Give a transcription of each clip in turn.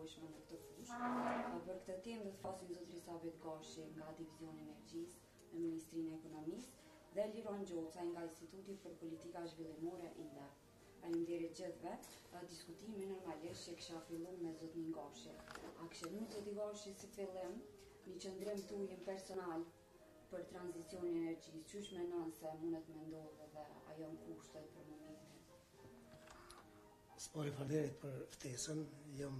nevojshme në këtë fushë. Për këtë temë do të flasim zotëri Sabit Gashi nga Divizioni i Energjisë në Ministrinë e Ekonomisë dhe Liron Gjoca nga Instituti për Politika Zhvillimore INDEP. Faleminderit gjithëve. Diskutimin normalisht që kisha filluar me zotin Gashi. A kishte zoti Gashi si fillim një qëndrim tuaj personal për tranzicionin e energjisë, qysh mendon se mundet me ndodhë dhe ajo në kushtet për momentin? Spari falderit për ftesën, jam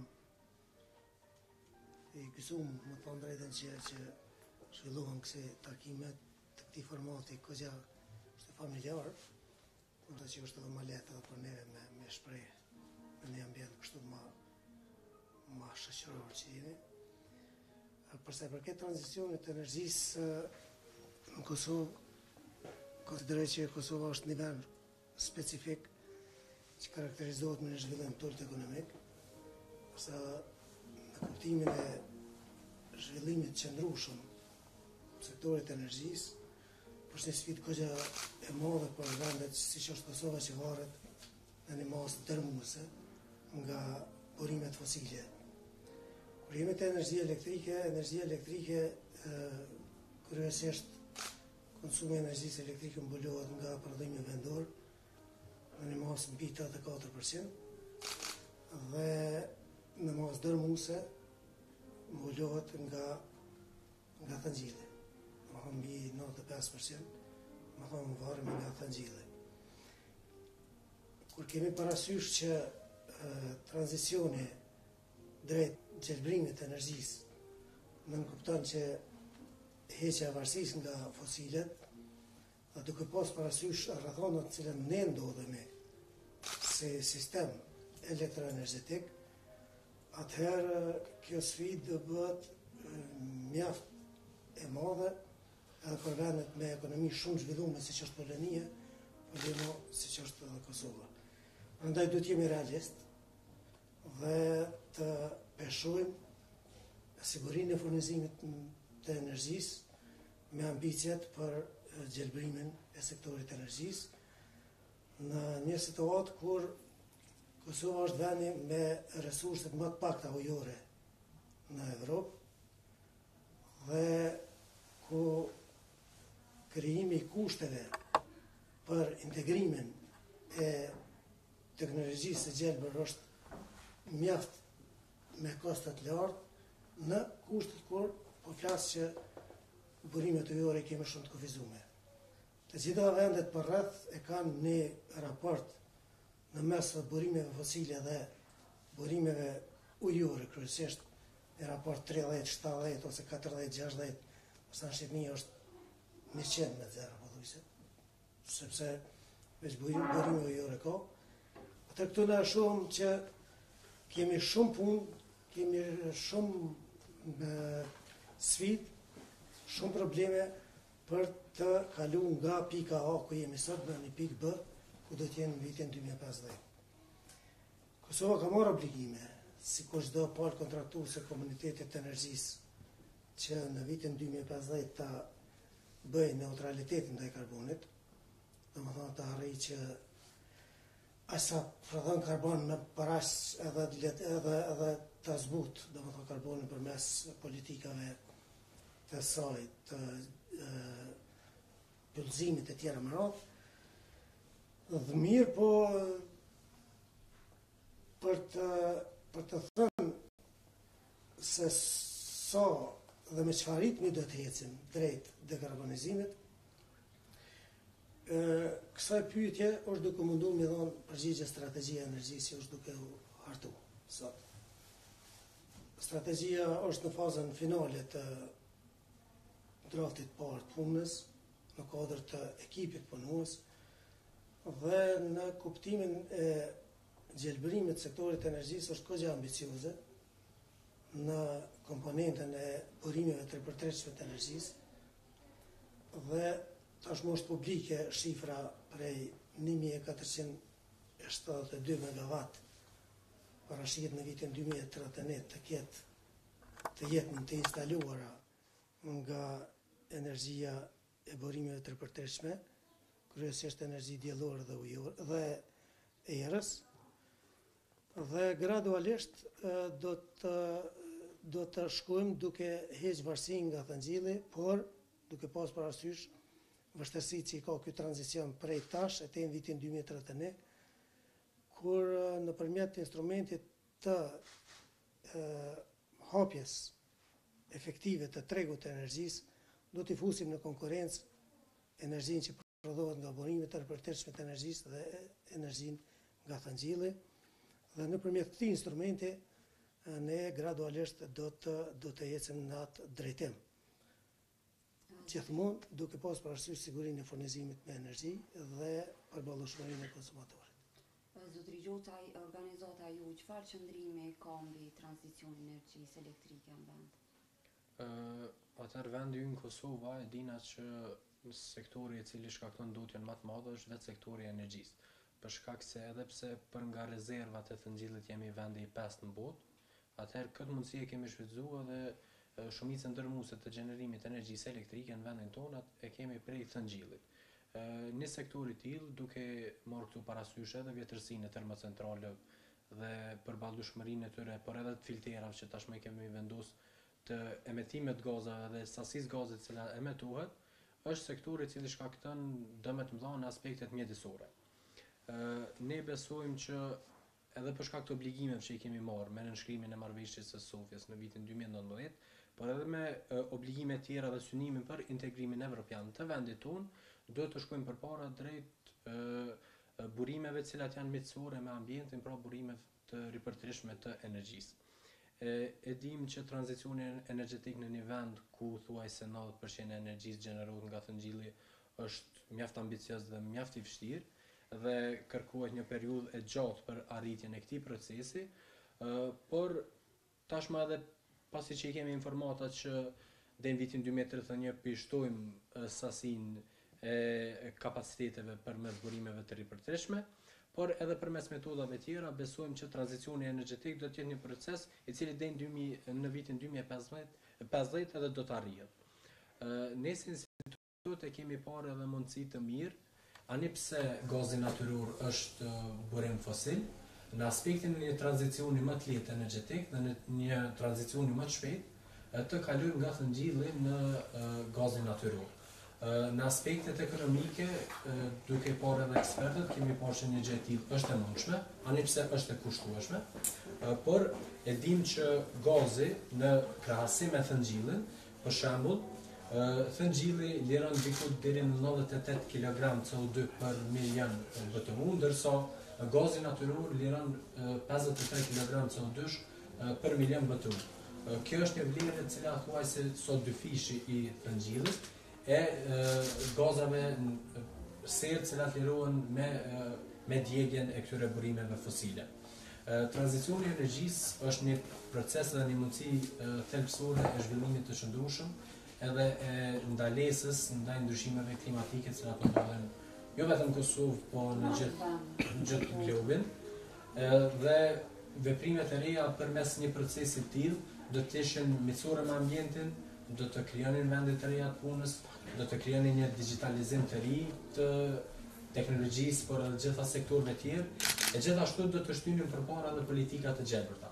i gëzuar më të drejtën që zhvillohen kësi takimet të këtij formati këgja është familjar, ndoshta që është edhe më lehtë edhe për neve me shpreh në një ambient kështu ma shoqëror që jemi. Përsa i përket tranzicionit të energjisë në Kosovë, konsideroj që Kosova është një vend specifik që karakterizohet me një zhvillim turt ekonomik, sa në kuptimin e zhvillimit qëndrueshëm të sektorit të energjisë, është një sfidë goxha e madhe për vendet siç është Kosova që varet në një masë dërmuese nga burimet fosile. Kur jemi te energjia elektrike kryesisht konsumi i energjisë elektrike mbulohet nga prodhimi vendor në një masë mbi 84% dhe në masë dërmuese mbulohet nga thëngjilli. Mbi 95%, më thonë varëm nga thëngjilli. Kur kemi parasysh që tranzicioni drejt gjelbrimit të energjisë nënkupton që heqja e varësisë nga fosilet, dhe duke pas parasysh rrethonat të cilën ne ndodhemi si sistem elektroenergjetik, atëherë kjo sfidë do bëhet mjaft e madhe edhe për vendet me ekonomi shumë zhvillume siç është Polonia, por jo siç është edhe Kosova. Prandaj duhet jemi realist dhe të peshojmë sigurinë e furnizimit të energjisë me ambicjet për gjelbrimin e sektorit të energjisë në një situatë kur Kosova është vendi me resurset më të pakta ujore në Evropë dhe ku krijimi i kushteve për integrimin e teknologjisë së gjelbër është mjaft me kosta të lartë në kushtet kur po flas që burimet ujore kemi shumë të kufizuar. Të gjitha vendet përreth e kanë një raport në mes të burimeve fosile dhe burimeve ujore, kryesisht një raport 30-70 ose 40-60, ose në Shqipëni është 100 me 0, sepse veç burime ujore ka. Atë këtu na shohim që kemi shumë punë, kemi shumë sfidë, shumë probleme për të kaluar nga pika A ku jemi sot në një pikë B ku do të jenë në vitin 2050. Kosova ka marrë obligime, sikur çdo palë kontraktuese komunitetit të energjisë, që në vitin 2050 ta bëjë neutralitetin ndaj karbonit, domethënë të arrijë që asa prodhon karbon në parash edhe të zbut, domethënë karbonin përmes politikave të saj, të pëllëzimit e tjera më radhë, dhe mirë po për të thënë se sa dhe me çfarë ritmi do të ecim drejt dekarbonizimit, kësaj pyetje është duke mundu me dhënë përgjigje strategjia e energjisë që është duke u hartu sot. Strategjia është në fazën finale të draftit parë të punës, në kuadër të ekipit punues dhe në kuptimin e gjelbërimit sektorit të energjisë është goxha ambicioze në komponentën e burimeve të ripërtëreshme të energjisë dhe tashmë është publike shifra prej 1472 MW parashihet në vitin 2039 të jetë të instaluara nga energjia e burimeve të ripërtëreshme, kryesisht energji diellore dhe ujore dhe erës, Dhe gradualisht do të shkojmë duke heqë varësinë nga thëngjilli, por duke pas parasysh vështirësitë që i ka ky tranzicion prej tash e te në vitin 2031, kur nëpërmjet instrumentit të hapjes efektive të tregut të energjisë, do t'i fusim në konkurrencë energjinë që prodhohet nga burimet e ripërteshme të energjisë dhe energjinë nga thëngjilli, dhe nëpërmjet këtij instrumenti ne gradualisht do të ecim në atë drejtim. Gjithmonë duke pas parasysh sigurinë e furnizimit me energji dhe përballueshmërinë e konsumatorit. Zotri Gjotaj, organizata ju çfarë qëndrimi ka mbi tranzicionin e energjisë elektrike në vend? Atëherë vendi ynë Kosova e dina që sektori i cili shkakton ndotjen më të madhe është vetë sektori i energjisë. Për shkak se edhe pse për nga rezervat e thëngjillit jemi vendi i 5 në botë, atëherë këtë mundësi e kemi shfrytzuar dhe shumicën ndërmuese të gjenerimit të energjisë elektrike në vendin tonë e kemi prej thëngjillit. Një sektor i tillë, duke marrë këtu parasysh edhe vjetërsinë e termocentraleve dhe përballueshmërinë e tyre, por edhe të filterave që tashmë kemi vendosur të emetimit gazave dhe sasisë gazit që emetohet, është sektori i cili shkakton dëme të mëdha në aspektet mjedisore. Ne besojmë që edhe për shkak të obligimeve që i kemi marrë me nënshkrimin e marrëveshjes së Sofjes në vitin 2019, por edhe me obligime tjera dhe synimin për integrimin evropian të vendit tonë, duhet të shkojmë përpara drejt burimeve të cilat janë mjekësore me ambientin, pra burimeve të ripërtërishme të energjisë. E dim që tranzicioni energjetik në një vend ku thuajse 90% e energjisë gjenerohet nga thëngjilli është mjaft ambicioz dhe mjaft i vështirë dhe kërkohet një periudhë e gjatë për arritjen e këtij procesi, por tashmë edhe pasi që i kemi informata që deri në vitin 2031 pishtojmë sasinë e kapaciteteve përmes burimeve të ripërtërishme, por edhe përmes metodave tjera besojmë që tranzicioni energjetik do të jetë një proces i cili deri në vitin 2050 edhe do të arrihet. Ne si institut e kemi parë edhe mundësi të mirë, ani pse gazi natyror është burim fosil, në aspektin e një tranzicioni më të lehtë energjetik dhe në një tranzicioni më të shpejtë të kalojmë nga thëngjilli në gazin natyror. Në aspektet ekonomike, duke parë edhe ekspertët, kemi parë që një gjë e tillë është e mundshme, ani pse është e kushtueshme, por e dim që gazi në krahasim me thëngjillin, për shembull, thëngjilli liron diku deri në 98 kg CO2 për milion BTU, ndërsa gazi natyror liron 53 kg CO2 për milion BTU. Kjo është një vlerë e cila thuajse sot dyfishi i thëngjillit e gazave serë të cilat lirohen me djegjen e këtyre burimeve fosile. Tranzicioni i energjisë është një proces dhe një mundësi thelbësore e zhvillimit të qëndrueshëm edhe e ndalesës ndaj ndryshimeve klimatike të cilat ndodhen jo vetëm në Kosovë, po në gjithë globin. Dhe veprimet e reja përmes një procesi të tillë do të ishin miqësore me ambientin, do të krijonin vende të reja të punës, do të krijonin një digitalizim të ri të teknologjisë, por edhe gjitha sektorëve të tjerë, e gjithashtu do të shtynin përpara edhe politika të gjelbërta.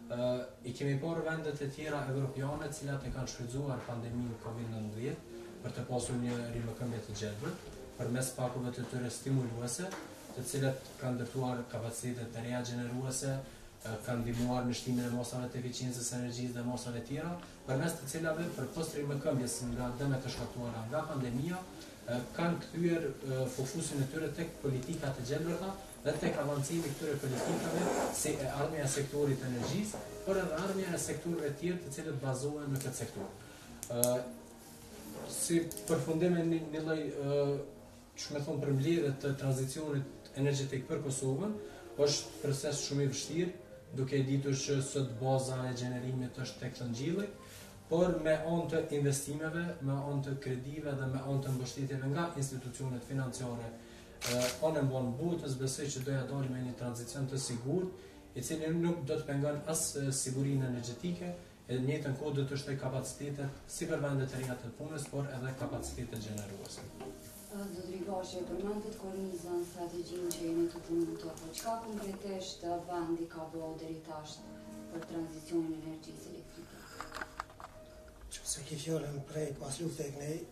I kemi parë vendet e tjera evropiane të cilat e kanë shfrytzuar pandeminë COVID-19 për të pasur një rimëkëmbje të gjelbërt, përmes pakove të tyre stimuluese, të cilat kanë ndërtuar kapacitete të reja gjeneruese, kanë ndihmuar në shtimin e mosave të eficiencës së energjisë dhe mosave tjera, përmes të cilave përpos rimëkëmbjes nga dëmet e shkaktuara nga pandemia, kanë kthyer fokusin e tyre tek politikat e gjelbërta dhe tek avancimi i këtyre politikave si e ardhmja e sektorit të energjisë, por edhe ardhmja e sektorëve të tjerë të cilët bazohen në këtë sektor. Si përfundim e një lloj përmbledhje të tranzicionit energjetik për Kosovën, është proces shumë i vështirë, duke ditur që sot baza e gjenerimit është tek thëngjilli, por me anë të investimeve, me anë të kredive dhe me anë të mbështetjeve nga institucionet financiare anë mban botës, besoj që doja dalim me një tranzicion të sigurt, i cili nuk do të pengon as sigurinë energjetike, e në njëjtën kohë do të shtojë kapacitetet si për vendet e reja të punës, por edhe kapacitetet gjeneruese. Zotri Gashi, përmendet kornizën, strategjinë që jeni të punu të, po çka konkretisht vendi ka bëu deri tash për tranzicionin e energjisë elektrike? Që se ki fjallën prej pas lufte e kënej,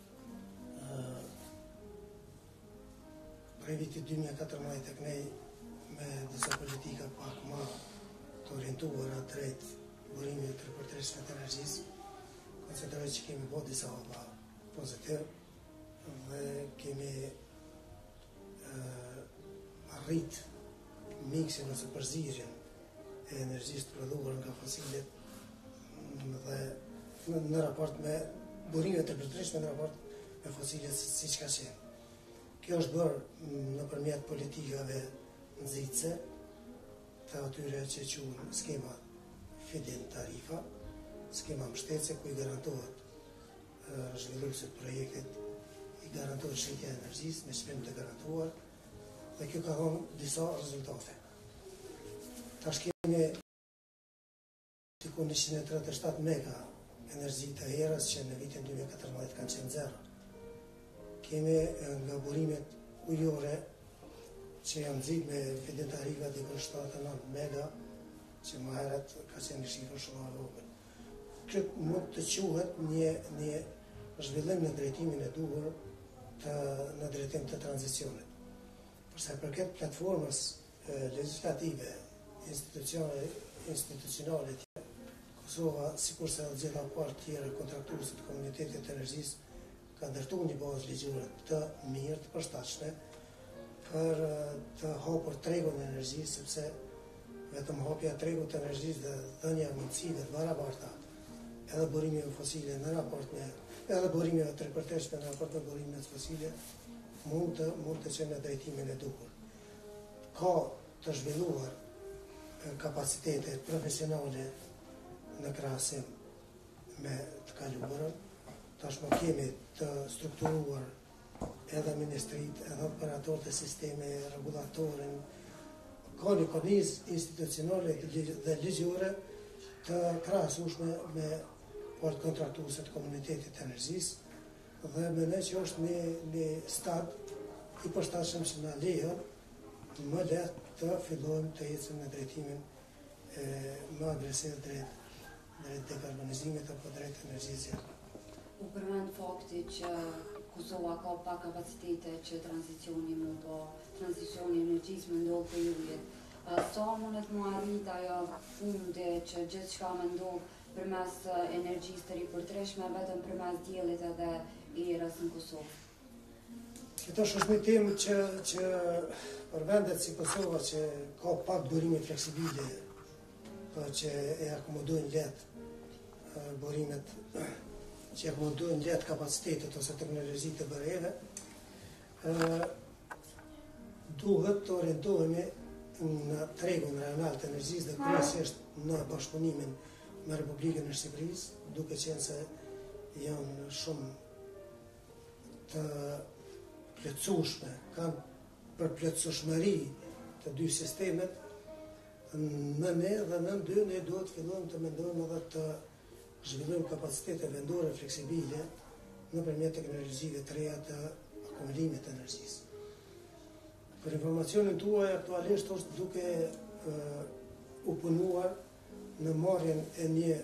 prej vitit 2014 e kënej, me disa politika pak ma të orientuara drejt burimit të ripërtërishme të energjisë, konsideroj që kemi bo disa hapa pozitiv dhe kemi arrit miksin ose përzirjen e energjisë të prodhuar nga fosilet dhe në raport me burimet të ripërtërishme në raport me fosilet si që ka qenë. Kjo është bërë nëpërmjet politikave nxitse të atyre që quhen skema feed-in tarifa, skema mbështetje ku i garantohet zhvilluesit projektit, i garantohet shitja e energjisë me çmim të garantuar dhe kjo ka dhënë disa rezultate. Tash kemi diku 137 mega energji të erës që në vitin 2014 kanë qenë zero. Kemi nga burimet ujore që janë nxit me feed-in tarifa diku 79 mega që më herët ka qenë një shifër shumë e vogël. Kjo mund të quhet një zhvillim në drejtimin e duhur në drejtim të tranzicionit. Përsa i përket platformës legislative, institucionale tjera, Kosova, sikur se edhe gjitha partë tjera kontraktuesit të komunitetit të energjisë, ka ndërtuar një bazë ligjore të mirë, të përshtatshme, për të hapur tregun e energjisë, sepse vetëm hapja e tregut të energjisë dhe dhënia e mundësive të barabarta, edhe burimi me fosile në raport me edhe burime të ripërtërishme në raport me burime të fosile mund të qenë në drejtimin e duhur. Ka të zhvilluar kapacitete profesionale në krahasim me të kaluarën. Tashmë kemi të strukturuar edhe ministrit, edhe operatorët e sisteme, regulatorin, ka një kornizë institucionale dhe ligjore të krahasueshme me port kontraktuese të komunitetit të energjisë dhe mendoj që është një stad i përshtatshëm që na lejon më lehtë të fillojmë të ecim në drejtimin më agresiv drejt dekarbonizimit apo drejt energjisë. U përmend fakti që Kosova ka pak kapacitete që transicioni energjisë më ndodhë për ujit. Sa mundet mu arrit ajo fundi që gjithçka më ndodhë përmes energjisë të ripërtërishme vetëm përmes diellit edhe erës në Kosovë? Këto është një temë që për vendet si Kosova që ka pak burime fleksibile, që e akomodojnë lehtë burimet, që akomodojnë lehtë kapacitetet ose teknologjitë të bërjeve, duhet të orientohemi në tregun rajonal të energjisë dhe kryesisht në bashkëpunimin me Republikën e Shqipërisë, duke qenë se janë shumë të plotësueshme, kanë përplotësueshmëri të dy sistemet, në ne dhe në dy ne duhet të fillojmë të mendojmë edhe të zhvillojmë kapacitete vendore fleksibile nëpërmjet teknologjive të reja të akumulimit të energjisë. Për informacionin tuaj, aktualisht është duke u punuar në marrjen e një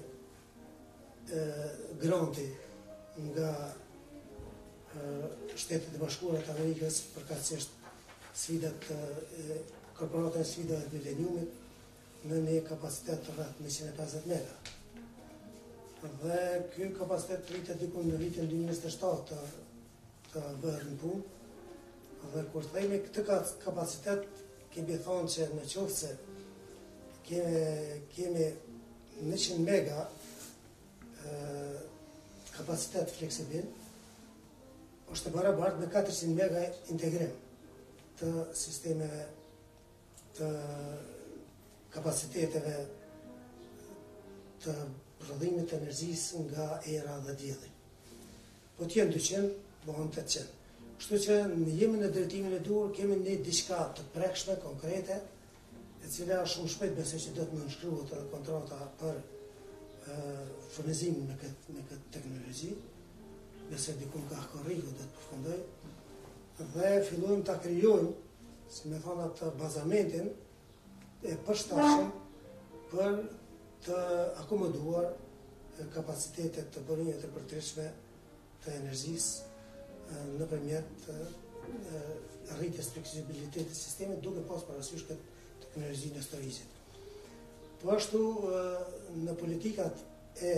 granti nga Shtetet e Bashkuara të Amerikës përkatësisht sfidat korporatën e sfidave të mileniumit në një kapacitet të rreth 150 mega. Dhe ky kapacitet rritet diku në vitin 2027 të bërë në punë. Dhe kur themi këtë kapacitet, kemi thonë që në qoftë se kemi 100 mega kapacitet fleksibil, është të barabartë me 400 mega integrim të sistemeve të kapaciteteve të prodhimit të energjisë nga era dhe dielli. Po të jenë 200, bëhen 800. Kështu që jemi në drejtimin e duhur, kemi një diçka të prekshme, konkrete, e cila shumë shpejt besoj që do të më nënshkruhet edhe kontrata për furnizimin me këtë teknologji, besoj diku ka korrigo do të përfundoj, dhe fillojmë ta krijojmë, si me thonë atë bazamentin e përshtatshëm për të akomoduar kapacitetet të burimeve të përtryeshme të energjisë nëpërmjet rritjes fleksibilitetit të sistemit, duke pas parasysh këtë teknologjinë e storicit. Po ashtu në politikat e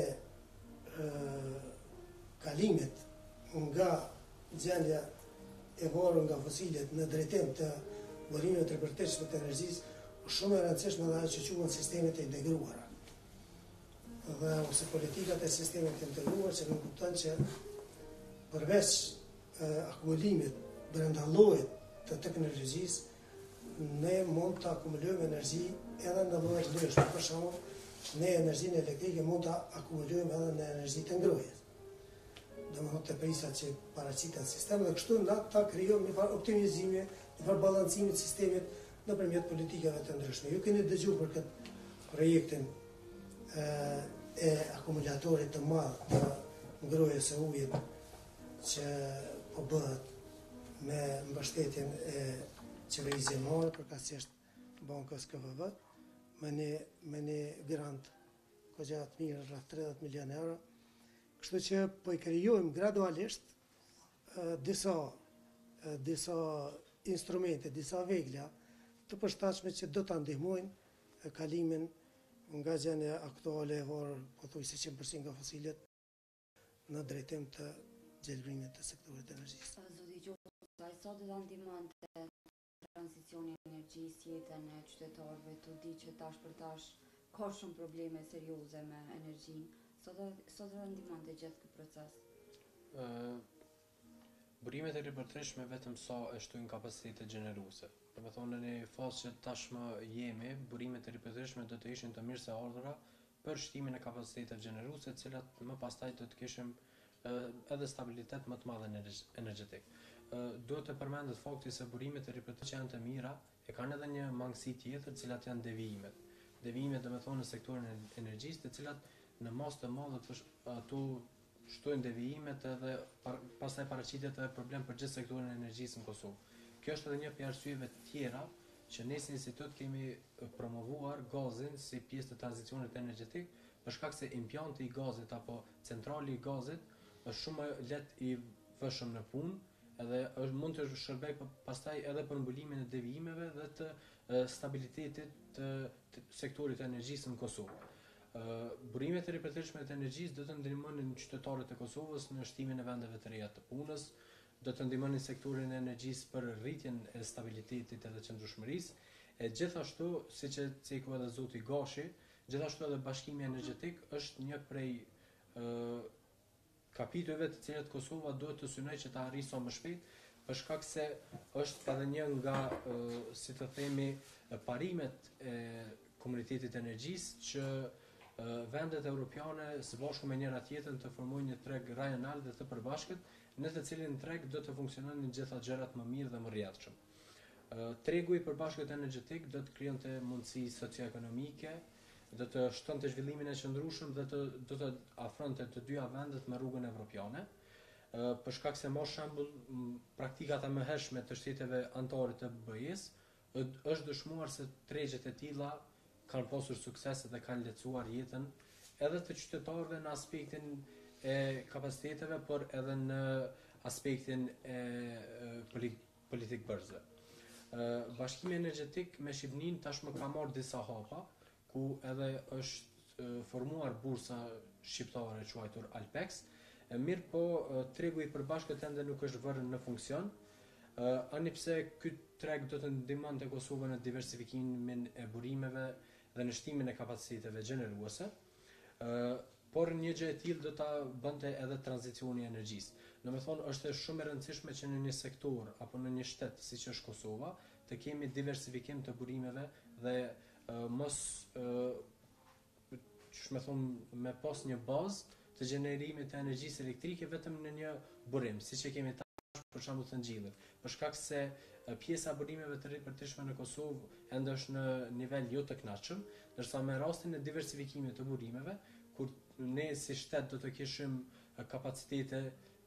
kalimit nga gjendja e varur nga fosilet në drejtim të burimeve të përtryeshme të energjisë, është shumë e rëndësishme dhe ajo që quhen sistemet e integruara. Dhe ose politikat e sistemit të integruar që nuk kupton që përveç akumulimit brenda llojit të teknologjisë, ne mund të akumulojmë energji edhe në lloje të ndryshme. Për shembull, ne energjinë elektrike mund të akumulojmë edhe në energji të ngrohjes. Domethënë të prisat që paraqiten sistemi dhe kështu na ta krijojmë një farë optimizimi, një farë balancimi të sistemit nëpërmjet politikave të ndryshme. Ju keni dëgjuar për këtë projektin e akumulatorit të madh të ngrohjes së ujit që po bëhet me mbështetjen e qeverisë zemrore, përkatësisht bankës KFV, me një grant goxha të mirë rreth 30 milionë euro. Kështu që po i krijojmë gradualisht disa instrumente, disa vegla të përshtatshme që do ta ndihmojnë kalimin nga gjendja aktuale e varur pothuajse 100% nga fosilet në drejtim të gjelbrimit të sektorit të energjisë. Zoti Gjosa, sa do ta ndihmonte transicioni i energjisë jetën e qytetarëve, tu di që tash për tash ka shumë probleme serioze me energjinë. Sa do ta ndihmonte gjithë ky proces? Burimet e ripërtërshme vetëm sa e shtojnë kapacitetet gjeneruese. Do të thonë në një fazë që tashmë jemi, burimet e ripërtërshme do të ishin të mirë se ardhura për shtimin e kapacitetet gjeneruese, të cilat më pastaj do të kishim edhe stabilitet më të madh energjetik. Duhet të përmendet fakti se burimet e ripërtërshme që janë të mira e kanë edhe një mangësi tjetër, të cilat janë devijimet. Devijimet do të thonë në sektorin e energjisë, të cilat në masë të madhe ato shtojnë devijimet edhe pastaj paraqitet edhe problem për gjithë sektorin e energjisë në Kosovë. Kjo është edhe një pjesë arsyeve të tjera që ne si institut kemi promovuar gazin si pjesë të tranzicionit energjetik, për shkak se impjanti i gazit apo centrali i gazit është shumë lehtë i vëshëm në punë, edhe mund të shërbej pastaj edhe për mbulimin e devijimeve dhe të stabilitetit të sektorit të energjisë në Kosovë. Burimet e ripërtërshme të energjisë do të ndihmonin qytetarët e Kosovës në shtimin e vendeve të reja të punës, do të ndihmonin sektorin e energjisë për rritjen e stabilitetit edhe qëndrueshmërisë, e gjithashtu, siç e ceku edhe zoti Gashi, gjithashtu edhe bashkimi energjetik është një prej kapitujve të cilat Kosova duhet të synojë që ta arrijë sa më shpejt, për shkak se është edhe një nga, si të themi, parimet e komunitetit energjisë që vendet europiane së bashku me njëra tjetrën të formojnë një treg rajonal dhe të përbashkët, në të cilin treg do të funksiononin gjitha gjërat më mirë dhe më rrjedhshëm. Tregu i përbashkët energjetik do të krijonte mundësi socio-ekonomike, do të shtonte zhvillimin e qëndrueshëm dhe do të afronte të dyja vendet me rrugën evropiane, për shkak se më shembull praktikat e mëhershme të shteteve anëtare të BE-s është dëshmuar se tregjet e tilla kanë pasur sukses dhe kanë lehtësuar jetën edhe të qytetarëve në aspektin e kapaciteteve, por edhe në aspektin e politik bërze. Bashkimi energjetik me Shqipërinë tashmë ka marrë disa hapa, ku edhe është formuar bursa shqiptare quajtur Alpex, mirë po tregu i përbashkët ende nuk është vërë në funksion, ani pse ky treg do të ndihmonte Kosovën në diversifikimin e burimeve dhe në shtimin e kapaciteteve gjeneruese, por një gjë e tillë do ta bënte edhe tranzicioni i energjisë. Domethënë është shumë e rëndësishme që në një sektor apo në një shtet siç është Kosova të kemi diversifikim të burimeve dhe mos me pas një bazë të gjenerimit të energjisë elektrike vetëm në një burim, siç e kemi tash për shembull të Ngjillit. Për shkak se pjesa e burimeve të ripërtërshme në Kosovë ende është në nivel jo të kënaqshëm, ndërsa me rastin e diversifikimit të burimeve, kur ne si shtet do të kishim kapacitete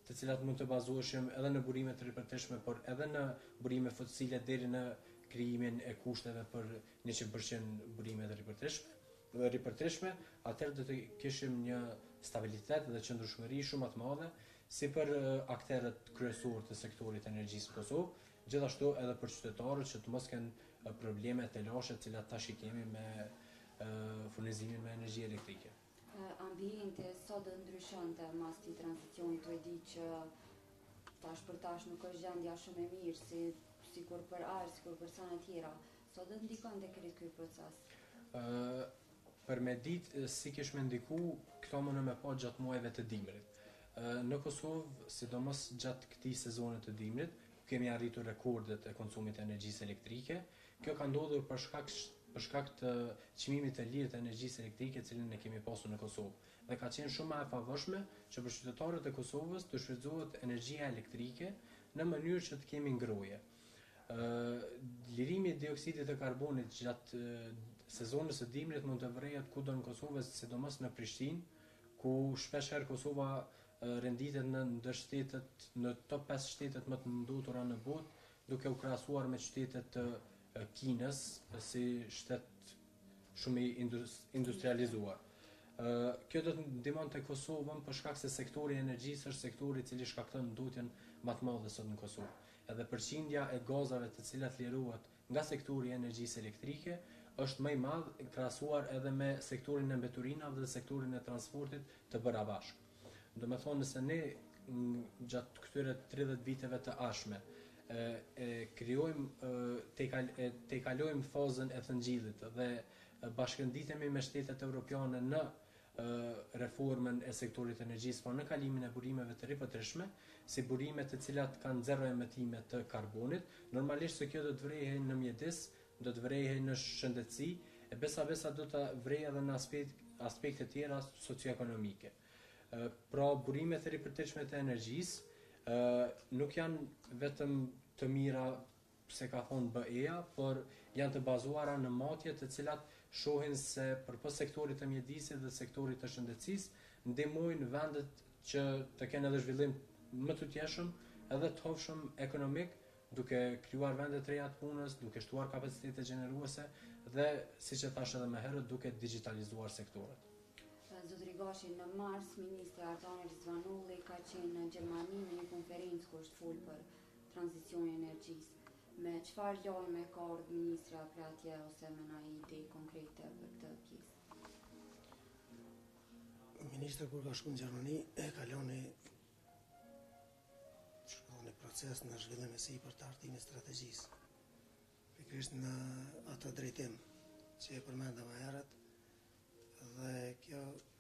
të cilat mund të bazoheshim edhe në burime të ripërteshme, por edhe në burime fosile deri në krijimin e kushteve për 100% burime të ripërteshme, atëherë do të kishim një stabilitet dhe qëndrueshmëri shumë të madhe si për akterët kryesorë të sektorit energjisë në Kosovë, gjithashtu edhe për qytetarët që të mos kenë probleme të lashe të cilat tash i kemi me furnizimin me energji elektrike. Ambienti sot do ndryshonte mas këtij tranzicioni, tu e di që tash për tash nuk është gjendja shumë e mirë sikur për arë, sikur për sa në tjera. Sot do ndikon tek ky proces. Për me ditë si kish me ndiku, këto më në me pa gjatë muajve të dimrit. Në Kosovë, sidomos gjatë këtij sezoni të dimrit, kemi arritur rekordet e konsumit të energjisë elektrike. Kjo ka ndodhur për shkak të çmimit të lirë të energjisë elektrike, cilën ne kemi pasur në Kosovë. Dhe ka qenë shumë e favërshme që për qytetarët e Kosovës të shfrytëzohet energjia elektrike në mënyrë që të kemi ngrohje. Lirimi i dioksidit të karbonit gjatë sezonit të dimrit mund të vrehet kudo në Kosovë, sidomos në Prishtinë, ku shpesh herë Kosova renditet në ndër shtetet, në top 5 shtetet më të ndotura në botë, duke u krahasuar me qytetet të Kinës si shtet shumë i industrializuar. Kjo do të ndihmon te Kosovën për shkak se sektori i energjisë është sektori i cili shkakton ndotjen më të madhe sot në Kosovë. Edhe përqindja e gazave të cilat lirohet nga sektori i energjisë elektrike është më i madh krahasuar edhe me sektorin e mbeturinave dhe sektorin e transportit të bëra bashkë. Do të thonë nëse ne gjatë këtyre 30 viteve të ardhshme te kalojmë fazën e thëngjillit dhe bashkënditemi me shtetet evropiane në reformën e sektorit të energjisë, por në kalimin e burimeve të ripëtërshme, si burime të cilat kanë zero emitime të karbonit, normalisht se kjo do të vrehej në mjedis, do të vrehej në shëndetësi, e besa do të vrejë edhe në aspekte tjera socioekonomike. Pra burimet e ripëtërshme të energjisë nuk janë vetëm të mira se ka thonë BE-ja, por janë të bazuara në matje të cilat shohin se përpos sektorit të mjedisit dhe sektorit të shëndetësisë ndihmojnë vendet që të kenë edhe zhvillim më të tjeshëm edhe të hovshëm ekonomik, duke krijuar vende të reja të punës, duke shtuar kapacitete gjeneruese dhe, siç e thash edhe më herët, duke digitalizuar sektoret. Zotëri Gashi, në mars, ministri Artani Rizvanulli ka qenë në Gjermani në një konferencë ku është folur për tranzicionin e energjisë. Me çfarë lajme ka ardhur ministri për atje ose me ndonjë ide konkrete për këtë pjesë? Ministri kur ka shkuar në Gjermani ka lënë një proces në zhvillim e sipër të hartimit strategjisë. Pikërisht në atë drejtim që e përmenda më herët, dhe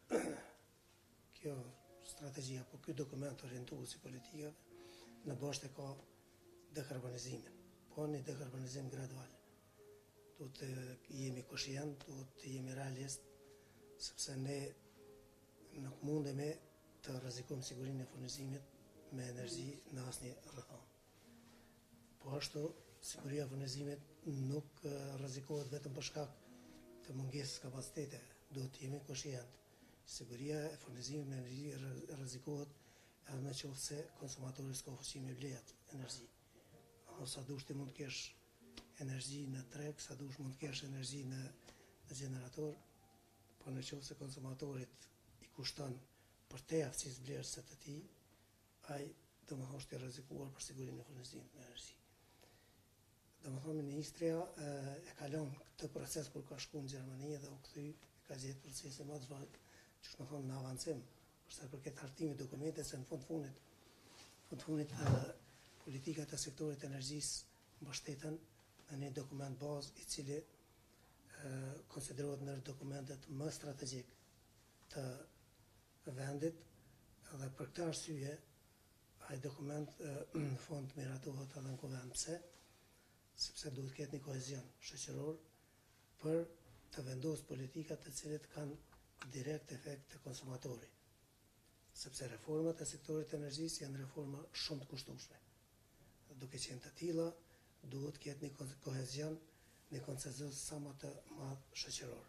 kjo strategjia, po ky dokument orientues i politikave në bashkë ka dekarbonizimin, po një dekarbonizim gradual. Do të jemi koshient, do të jemi realist, sepse ne nuk mundemi të rrezikojmë sigurinë e furnizimit me energji në asnjë rrethon. Po ashtu, siguria e furnizimit nuk rrezikohet vetëm për shkak të mungesës kapacitete. Do të jemi koshient. Siguria e furnizimit me energji rrezikohet edhe në qoftë se konsumatori s'ka fuqi me bletë energji. Sa dush ti mund të kesh energji në treg, sa dush mund të kesh energji në gjenerator, por në qoftë se konsumatorit i kushton për te aftësisë blerëse të tij, ai domethënë është i rrezikuar për sigurinë e furnizimit me energji. Domethënë ministria e ka lënë këtë proces kur ka shkuar në Gjermani dhe u kthy, ka gjetë procesi më të vazhduar, që është më thonë në avancim, për sa përket hartimit dokumente, se në fund fundit politikat e sektorit të energjisë mbështeten në një dokument bazë i cili konsiderohet ndër dokumentet më strategjik të vendit, dhe për këtë arsye ai dokument në fund miratohet edhe në kuvend. Pse? Sepse duhet të ketë një kohezion shoqëror për të vendosur politikat të cilat kanë direkt efekt te konsumatori. Sepse reformat e sektorit të energjisë janë reforma shumë të kushtueshme. Duke qenë të tilla, duhet të ketë një kohezion, një konsenzus sa më të madh shoqëror.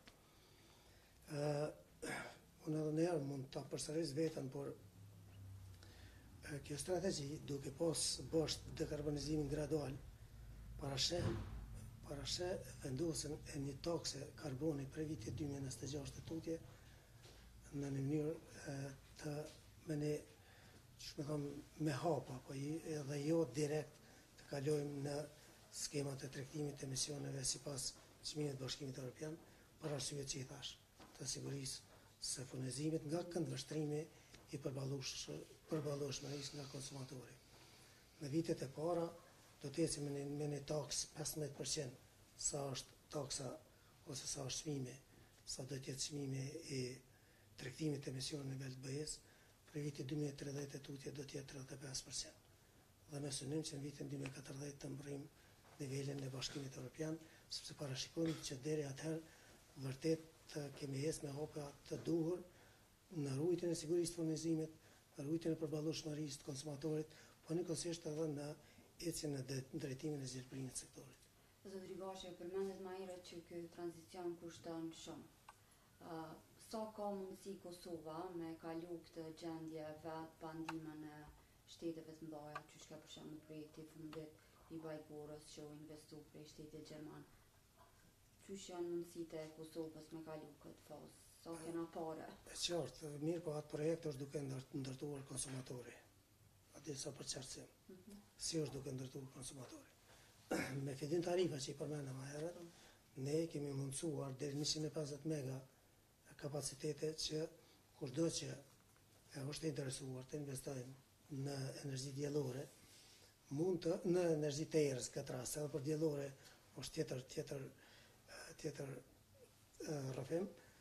Unë edhe njerë mund të përsëris vetën, por Kjo strategji, duke pas bosht dekarbonizimin gradual, parashe vendosën e një takse karboni për vitit 2026 të tutje në një mënyrë të me hapa, po edhe jo direkt të kalojmë në skemat e tregtimit të emisioneve sipas çmimit të Bashkimit Evropian, për arsyet që i thash, të sigurisë së furnizimit nga këndvështrimi i përballueshmërisë nga konsumatori. Në vitet e para do të ecim me një taks 15% sa është taksa ose sa është çmimi, sa do të jetë çmimi i tregtimit të emisioneve në nivel të BE-s, për vitin 2030 e tutje do të jetë 35%. Dhe me synim që në vitin 2040 të mbërrim nivelin e Bashkimit Evropian, sepse parashikojmë që deri atëherë vërtet të kemi ecë me hapa të duhur në rrugën e sigurisë të furnizimit, në rrugën e përballueshmërisë të konsumatorit, po njëkohësisht edhe në ecjen në drejtimin e zgjerbrimit të sektorit. Zotri Gashi, përmendet më herët që ky tranzicion kushton shumë. Sa ka mundësi Kosova me kalu këtë gjendje vetë pa ndihmën e shteteve të mëdha, që ka për shembull projekti i fundit i Bajgorës që u investu prej shtetit gjerman. Qysh janë mundësitë e Kosovës me kalu këtë fazë? Sa kena pare? E qartë, mirë po atë projekt është duke ndërtuar konsumatori. Atë sa për qartësim. Si është duke ndërtuar konsumatori. Me fillim tarifa që i përmenda më herët, ne kemi mundësuar deri 150 mega kapacitete që kushdo që është interesuar të investojnë në energji diellore, në energji të erës këtë rast, edhe për diellore është tjetër rrëfim,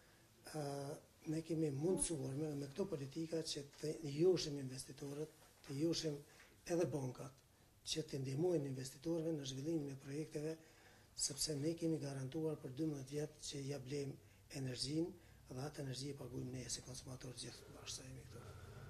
ne kemi mundësuar me këto politika që të njohshim investitorët, të njohshim edhe bankat, që të ndihmojnë investitorëve në zhvillimin e projekteve, sepse ne kemi garantuar për 12 vjet që ja blejmë energjinë dhe atë energji e paguajmë ne si konsumatorë gjithë bashkë sa jemi këtu.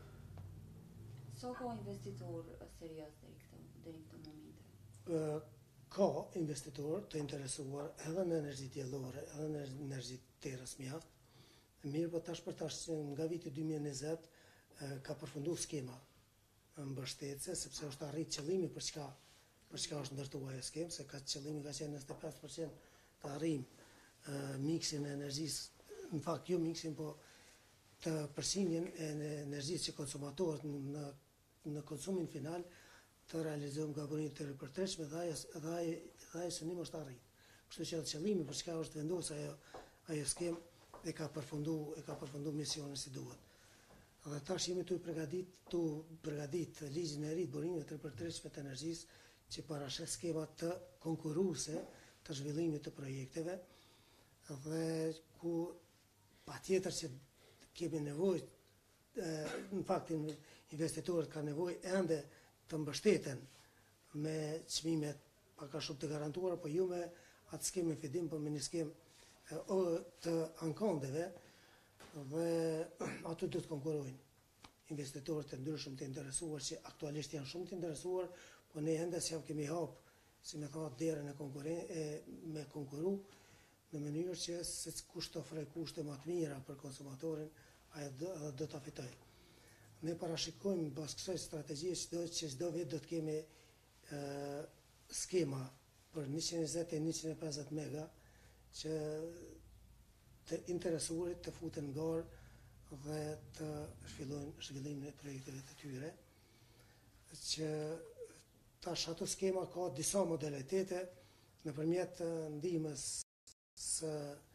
Sa ka investitor serioz deri këtë moment? Ka investitor të interesuar edhe në energji diellore, edhe në energji të erës mjaft. Mirë, po tash për tash nga viti 2020 ka përfunduar skema mbështetëse, sepse është arrit qëllimi për çka është ndërtuar ajo skemë, se qëllimi ka qenë 25% të arrijmë miksin e energjisë, në fakt jo miksin, po të përsinjen e energjisë që konsumatohet në konsumin final të realizojmë gabonitë të ripërtërshme dhe ajo synim është arrit. Kështu që qëllimi për çka është vendosur ajo skemë e ka përfunduar misionin si duhet. Dhe tash jemi të përgadit ligjin e ri të burimit të ripërtërshme të energjisë që parashes skema të konkurruese të zhvillimit të projekteve dhe ku patjetër që kemi nevojë, në fakt investitorët kanë nevojë ende të mbështeten me çmimet pak a shumë të garantuara, po jo me atë skemë fidim, po me një skemë të ankondeve dhe aty do të konkurrojnë investitorët e ndryshëm të interesuar që aktualisht janë shumë të interesuar, po ne ende s'jam kemi hap, si me thonë, derën me konkuru në mënyrë që se kush të ofrojë kushte më të mira për konsumatorin, ai do ta fitojë. Ne parashikojmë pas kësaj strategjie që çdo vit do të kemi skema për 120 e 150 mega që të interesuarit të futen në garë dhe të fillojnë zhvillimin e projekteve të tyre, që tash ato skema ka disa modalitete nëpërmjet ndihmës së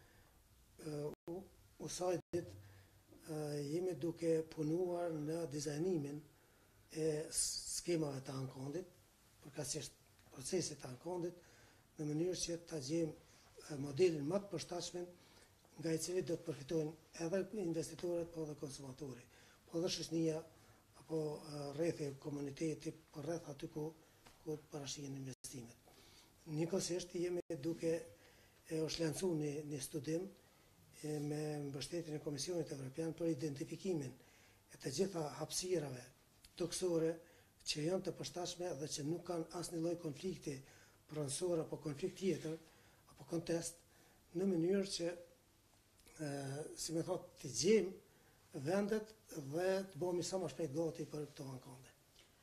USAID-it jemi duke punuar në dizajnimin e skemave të ankondit, përkatësisht procesit të ankondit, në mënyrë që ta gjejmë modelin më të përshtatshëm nga i cili do të përfitojnë edhe investitorët, po edhe konsumatori, po edhe shoqënia apo rrethi komuniteti për rreth aty ku parashihen investimet. Njëkohësisht jemi duke është lancuar një studim me mbështetjen e Komisionit Evropian për identifikimin e të gjitha hapësirave toksore që janë të përshtatshme dhe që nuk kanë asnjë lloj konflikti pronësor apo konflikt tjetër apo kontest, në mënyrë që si me thotë të gjejmë vendet dhe të bëhemi sa më shpejt gati për këto ankonde.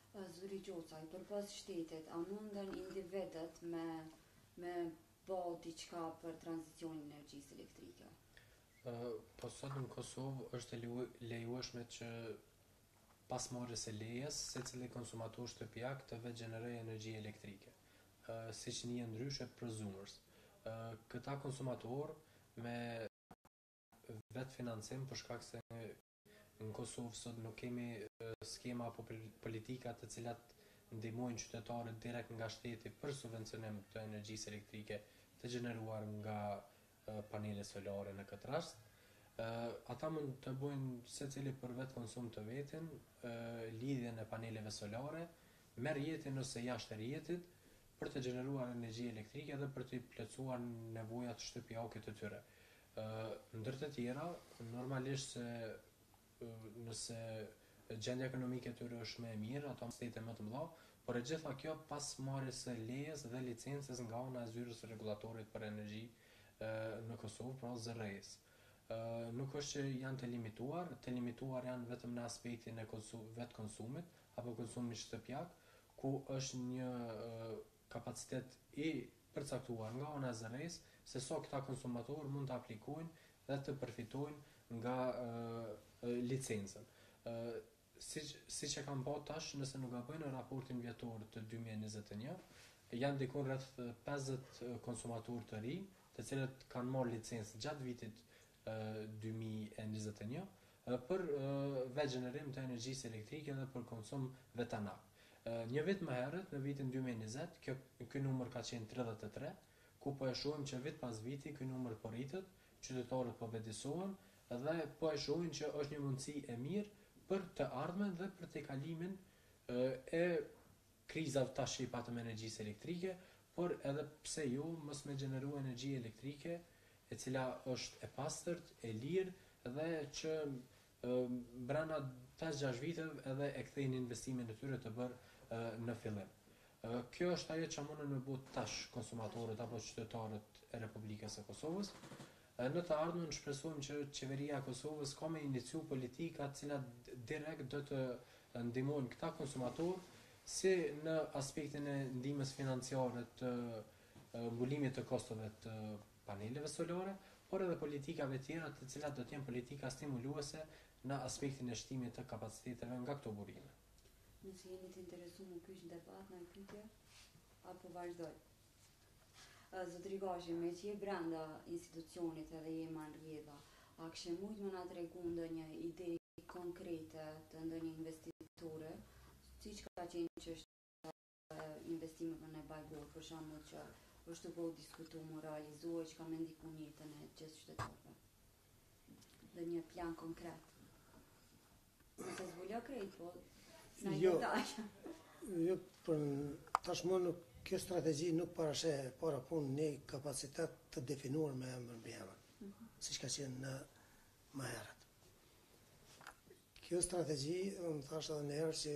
Zuri Gjocaj, përpas shtetit, a mundën individet me bo diçka për tranzicionin e energjisë elektrike? Po sot në Kosovë është lejueshme që pas marrjes së lejes, secili konsumator shtëpiak të vetë gjenerojë energji elektrike, siç njihen ndryshe prosumers. Këta konsumator me vetë financim për shkak se në Kosovë sot nuk kemi skema apo politika të cilat ndihmojnë qytetarët direkt nga shteti për subvencionim të energjisë elektrike të gjeneruar nga panele solare në këtë rast. Ata mund të bojnë secili për vetë konsum të vetin, lidhjen e paneleve solare, me rrjetin ose jashtë rrjetit për të gjeneruar energji elektrike dhe për të plotësuar nevojat shtëpiake të tyre. Ndër të tjera, normalisht se nëse gjendja ekonomike e tyre është më e mirë, ato shtete më të mëdha, por e gjitha kjo pas marrjes së lejes dhe licencës nga ana e zyrës së rregullatorit për energji në Kosovë, pra ZRE-s. Nuk është që janë të limituar janë vetëm në aspektin e vetë konsumit apo konsumit shtëpiak, ku është një kapacitet i përcaktuar nga ana e ZRE-s se sa këta konsumatorë mund të aplikojnë dhe të përfitojnë nga licencën. Siç e kam pa tash, nëse nuk gaboj në raportin vjetor të 2021, janë diku rreth 50 konsumatorë të ri, të cilët kanë marrë licencë gjatë vitit 2021 për vetë gjenerim të energjisë elektrike dhe për konsum vetanak. Një vit më herët, në vitin 2020, ky numër ka qenë 33, ku po e shohim që vit pas viti ky numër po rritet, qytetarët po vedisohen dhe po e shohim që është një mundësi e mirë për të ardhmen dhe për të kalimin e krizave tash që i patëm energjisë elektrike, por edhe pse jo mos me gjeneru energji elektrike e cila është e pastërt, e lirë dhe që brenda 5-6 viteve edhe e kthejnë investimin e tyre të bërë në fillim. Kjo është ajo që mundën me bëu tash konsumatorët apo qytetarët e Republikës së Kosovës. Në të ardhmen shpresojmë që qeveria e Kosovës ka me iniciu politika të cilat direkt do të ndihmojnë këta konsumatorë si në aspektin e ndihmës financiare të mbulimit të kostove të paneleve solare, por edhe politikave tjera të cilat do të jenë politika stimuluese në aspektin e shtimit të kapaciteteve nga këto burime. Nëse jeni të interesuar në kyç debat në pyetje apo vazhdoj. Zotri Gashi, me që je brenda institucionit edhe je ma në rrjedha, a kështë mujtë më nga të regu ndonjë ide konkrete të ndonjë investitore, si që ka qenë që është investimeve në bajgor, për shembull që është të bëu diskutu më realizuar që ka me ndiku jetën e gjithë qytetarëve. Dhe një plan konkret. Nëse zbulja krejt, po në i detaj. Jo, për tashmë nuk kjo strategji nuk parashe para punë një kapacitet të definuar me emër mbi emër, siç ka qenë në më herët. Kjo strategji, më thash edhe një herë që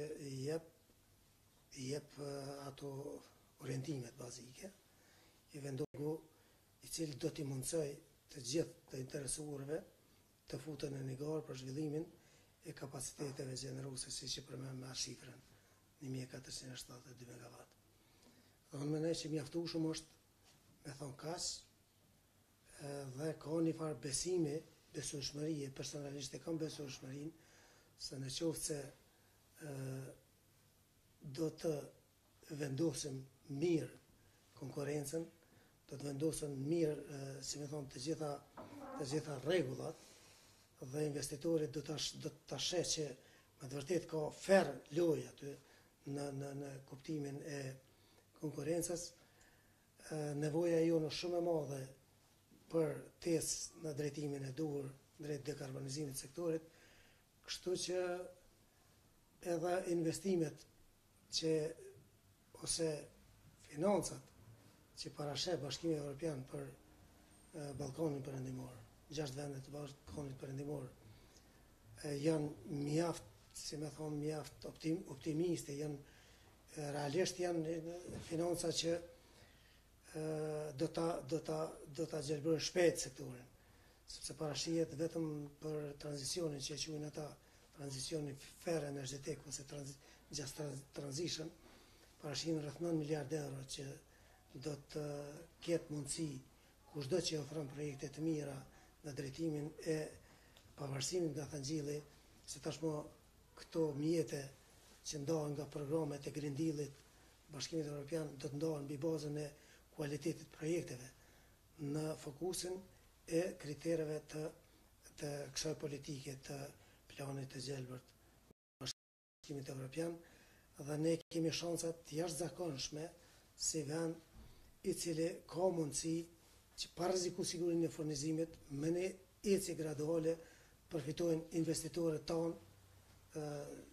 i jep ato orientimet bazike, i vendogu i cili do t'i mundsoj të gjithë të interesuarve të futen në një garë për zhvillimin e kapaciteteve gjeneruese, siç e përmend me shifrën 1472 MW. Dhe unë mendoj që mjaftueshëm është me thonë kaq, dhe ka një farë besimi, besueshmërie, personalisht e kam besueshmërinë se në qoftë se do të vendosim mirë konkurrencën, do të vendosen mirë, si më thonë, të gjitha rregullat dhe investitorit do ta sheh që me të vërtetë ka fair lojë aty në kuptimin e konkurrencës, nevoja jonë është shumë e madhe për testë në drejtimin e duhur drejt dekarbonizimit të sektorit, kështu që edhe investimet ose financat që parasheh Bashkimi Evropian për Ballkanin Perëndimor, 6 vende të Ballkanit Perëndimor janë mjaft, si më thonë, mjaft optimiste, janë realisht janë financa që do ta gjelbërojnë shpejt sektorin, sepse parashihet vetëm për tranzicionin që e quajnë ata tranzicioni fair energjetik ose just transition, parashin rreth 9 miliard euro që do të ketë mundësi kushdo që ofron projekte të mira në drejtimin e pavarësimit nga Thanxhilli, se tashmë këto mjete që ndohen nga programet e Green Deal-it, Bashkimit Evropian do të ndohen mbi bazën e kualitetit projekteve në fokusin e kritereve të kësaj politike të planit të gjelbërt Bashkimit Evropian, dhe ne kemi shansa të jashtëzakonshme si vend i cili ka mundësi që pa rreziku sigurinë e furnizimit, me një ecje graduale përfitojnë investitorët tanë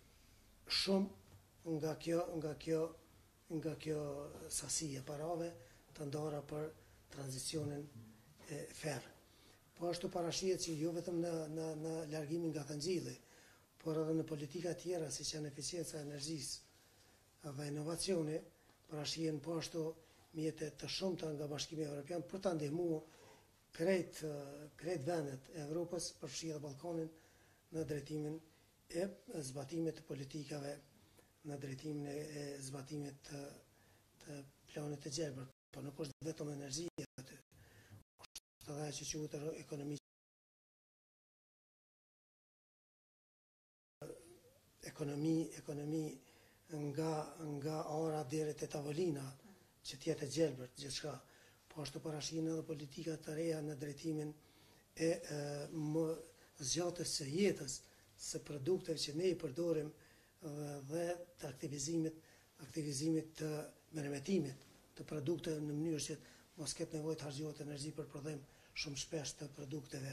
shumë nga kjo sasi e parave të ndara për tranzicionin fair. Po ashtu parashihet që jo vetëm në largimin nga Thanxhilli, por edhe në politika tjera si që janë eficiencia e energjisë dhe inovacioni, parashihen po ashtu mjete të shumta nga Bashkimi Evropian për ta ndihmuar krejt vendet e Evropës, përfshi edhe Ballkanin, në drejtimin e zbatimit të politikave, në drejtimin e zbatimit të planit të gjelbërt. Po nuk është vetëm energjia aty, është edhe që quhet ekonomi nga ara deri te tavolina, që tjetë e gjelbërt gjithçka. Po ashtu parashihen edhe politika të reja në drejtimin e zgjatjes së jetës së produkteve që ne i përdorim dhe të aktivizimit të merremetimit të produkteve në mënyrë që mos ketë nevojë të harxhohet energji për prodhim shumë shpesh të produkteve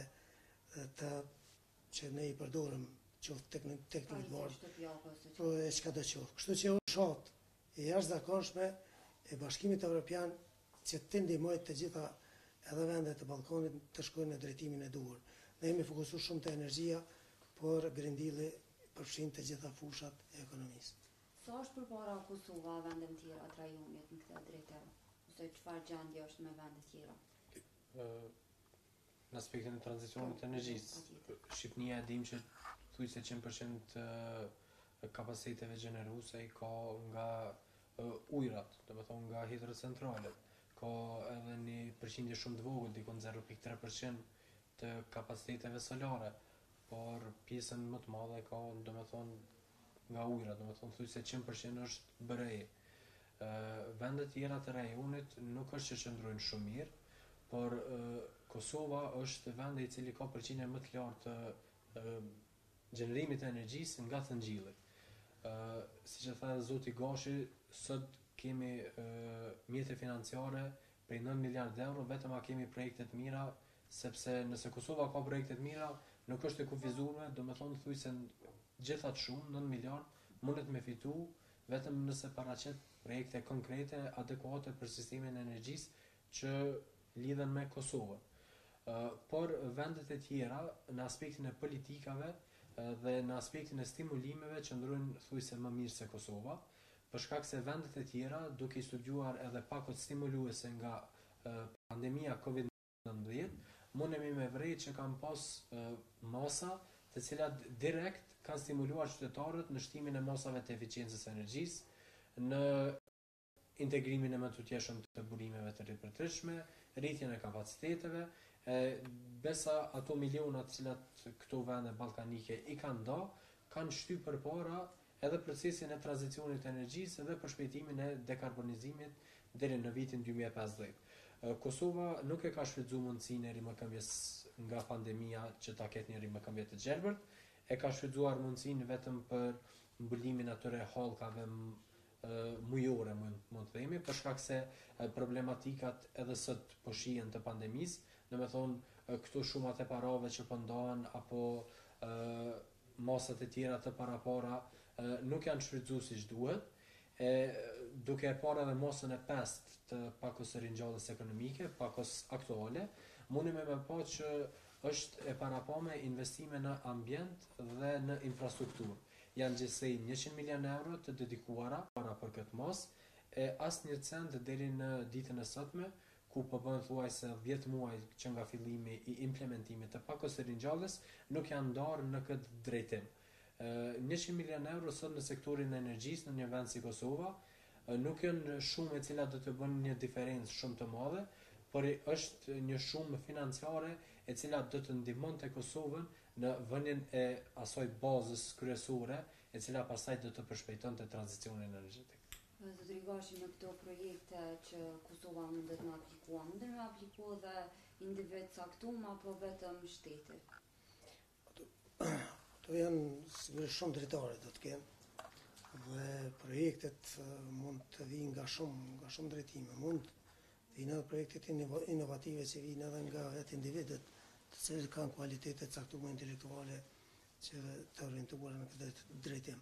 që ne i përdorim, qoftë teknikë, po e çka do qoftë. Kështu që është shat e jashtëzakonshme e Bashkimit Evropian që të ndihmojë të gjitha edhe vendet të Ballkanit të shkojnë në drejtimin e duhur. Ne jemi fokusuar shumë te energjia, por Green Deal-i përfshin të gjitha fushat e ekonomisë. Sa është përpara Kosova vende të tjera të rajonit në këtë drejtim? Ose çfarë gjendje është me vende të tjera? Në aspektin e tranzicionit të energjisë, Shqipënia e dim që thujse 100% kapaciteve gjeneruese i ka nga ujrat, do të thonë nga hidrocentralet. Ka edhe një përqindje shumë të vogël, dikon 0.3% të kapaciteteve solare, por pjesën më të madhe ka, do të thonë, nga ujrat, do të thonë thujse 100% është BRI. Vendet tjera të rajonit nuk është që qëndrojnë shumë mirë, por Kosova është vendi i cili ka përqindje më të lartë të gjenerimit të energjisë nga Thanxhilli. Siç e tha zoti Gashi, sot kemi mjete financiare prej 9 miliard euro, vetëm a kemi projekte të mira, sepse nëse Kosova ka projekte të mira, nuk është e kufizuar, do të thonë thujse gjithatë shumë, 9 miliard mundet me fitu vetëm nëse paraqet projekte konkrete, adekuate për sistemin e energjisë që lidhen me Kosovën. Por vendet e tjera në aspektin e politikave dhe në aspektin e stimulimeve qëndrojnë thujse më mirë se Kosova, për shkak se vendet e tjera, duke i studiuar edhe pakot stimuluese nga pandemia COVID-19, mundemi me vrej që kanë pas masa të cilat direkt kanë stimuluar qytetarët në shtimin e masave të eficiencës energjisë, në integrimin e më të tjeshëm të burimeve të ripërtërshme, rritjen e kapaciteteve, besa ato milionat cilat këto vende ballkanike i kanë da, kanë shty përpara edhe procesin e tranzicionit të energjisë edhe për shpejtimin e dekarbonizimit deri në vitin 2050. Kosova nuk e ka shfrytzuar mundësinë e rimëkëmbjes nga pandemia që ta ketë një rimëkëmbje të gjelbërt, e ka shfrytzuar mundësinë vetëm për mbulimin atyre hallkave mujore, mund të themi, për shkak se problematikat edhe sot po shihen të pandemisë, do të thonë këto shumat e parave që po ndahen apo masat e tjera të parapara nuk janë shfrytzuar siç duhet, duke e parë edhe masën e pestë të pakos ringjalljes ekonomike, pakos aktuale, mundemi me pa që është e parapame investime në ambient dhe në infrastrukturë. Janë gjithsej 100 milion euro të dedikuara para për këtë mas, e asnjë cent deri në ditën e sotme, ku po bën thuajse 10 muaj që nga fillimi i implementimit të pakos ringjalljes, nuk janë ndarë në këtë drejtim. 100 milion euro sot në sektorin e energjisë në një vend si Kosova nuk janë shumë e cilat do të bënë një diferencë shumë të madhe, por është një shumë financiare e cila do të ndihmonte Kosovën në vënien e asoj bazës kryesore e cila pastaj do të përshpejtonte tranzicionin energjetik. Zotëri Gashi, në këto projekte që Kosova mundet me aplikua, mundet me aplikua dhe individ caktum apo vetëm shteti? Ato janë sigurisht shumë dritare do të kenë dhe projektet mund të vinë nga shumë drejtime. Mund të vinë edhe projektet inovative që vinë edhe nga vetë individet, të cilët kanë kualitete caktuara intelektuale që të orientuara në këtë drejtim.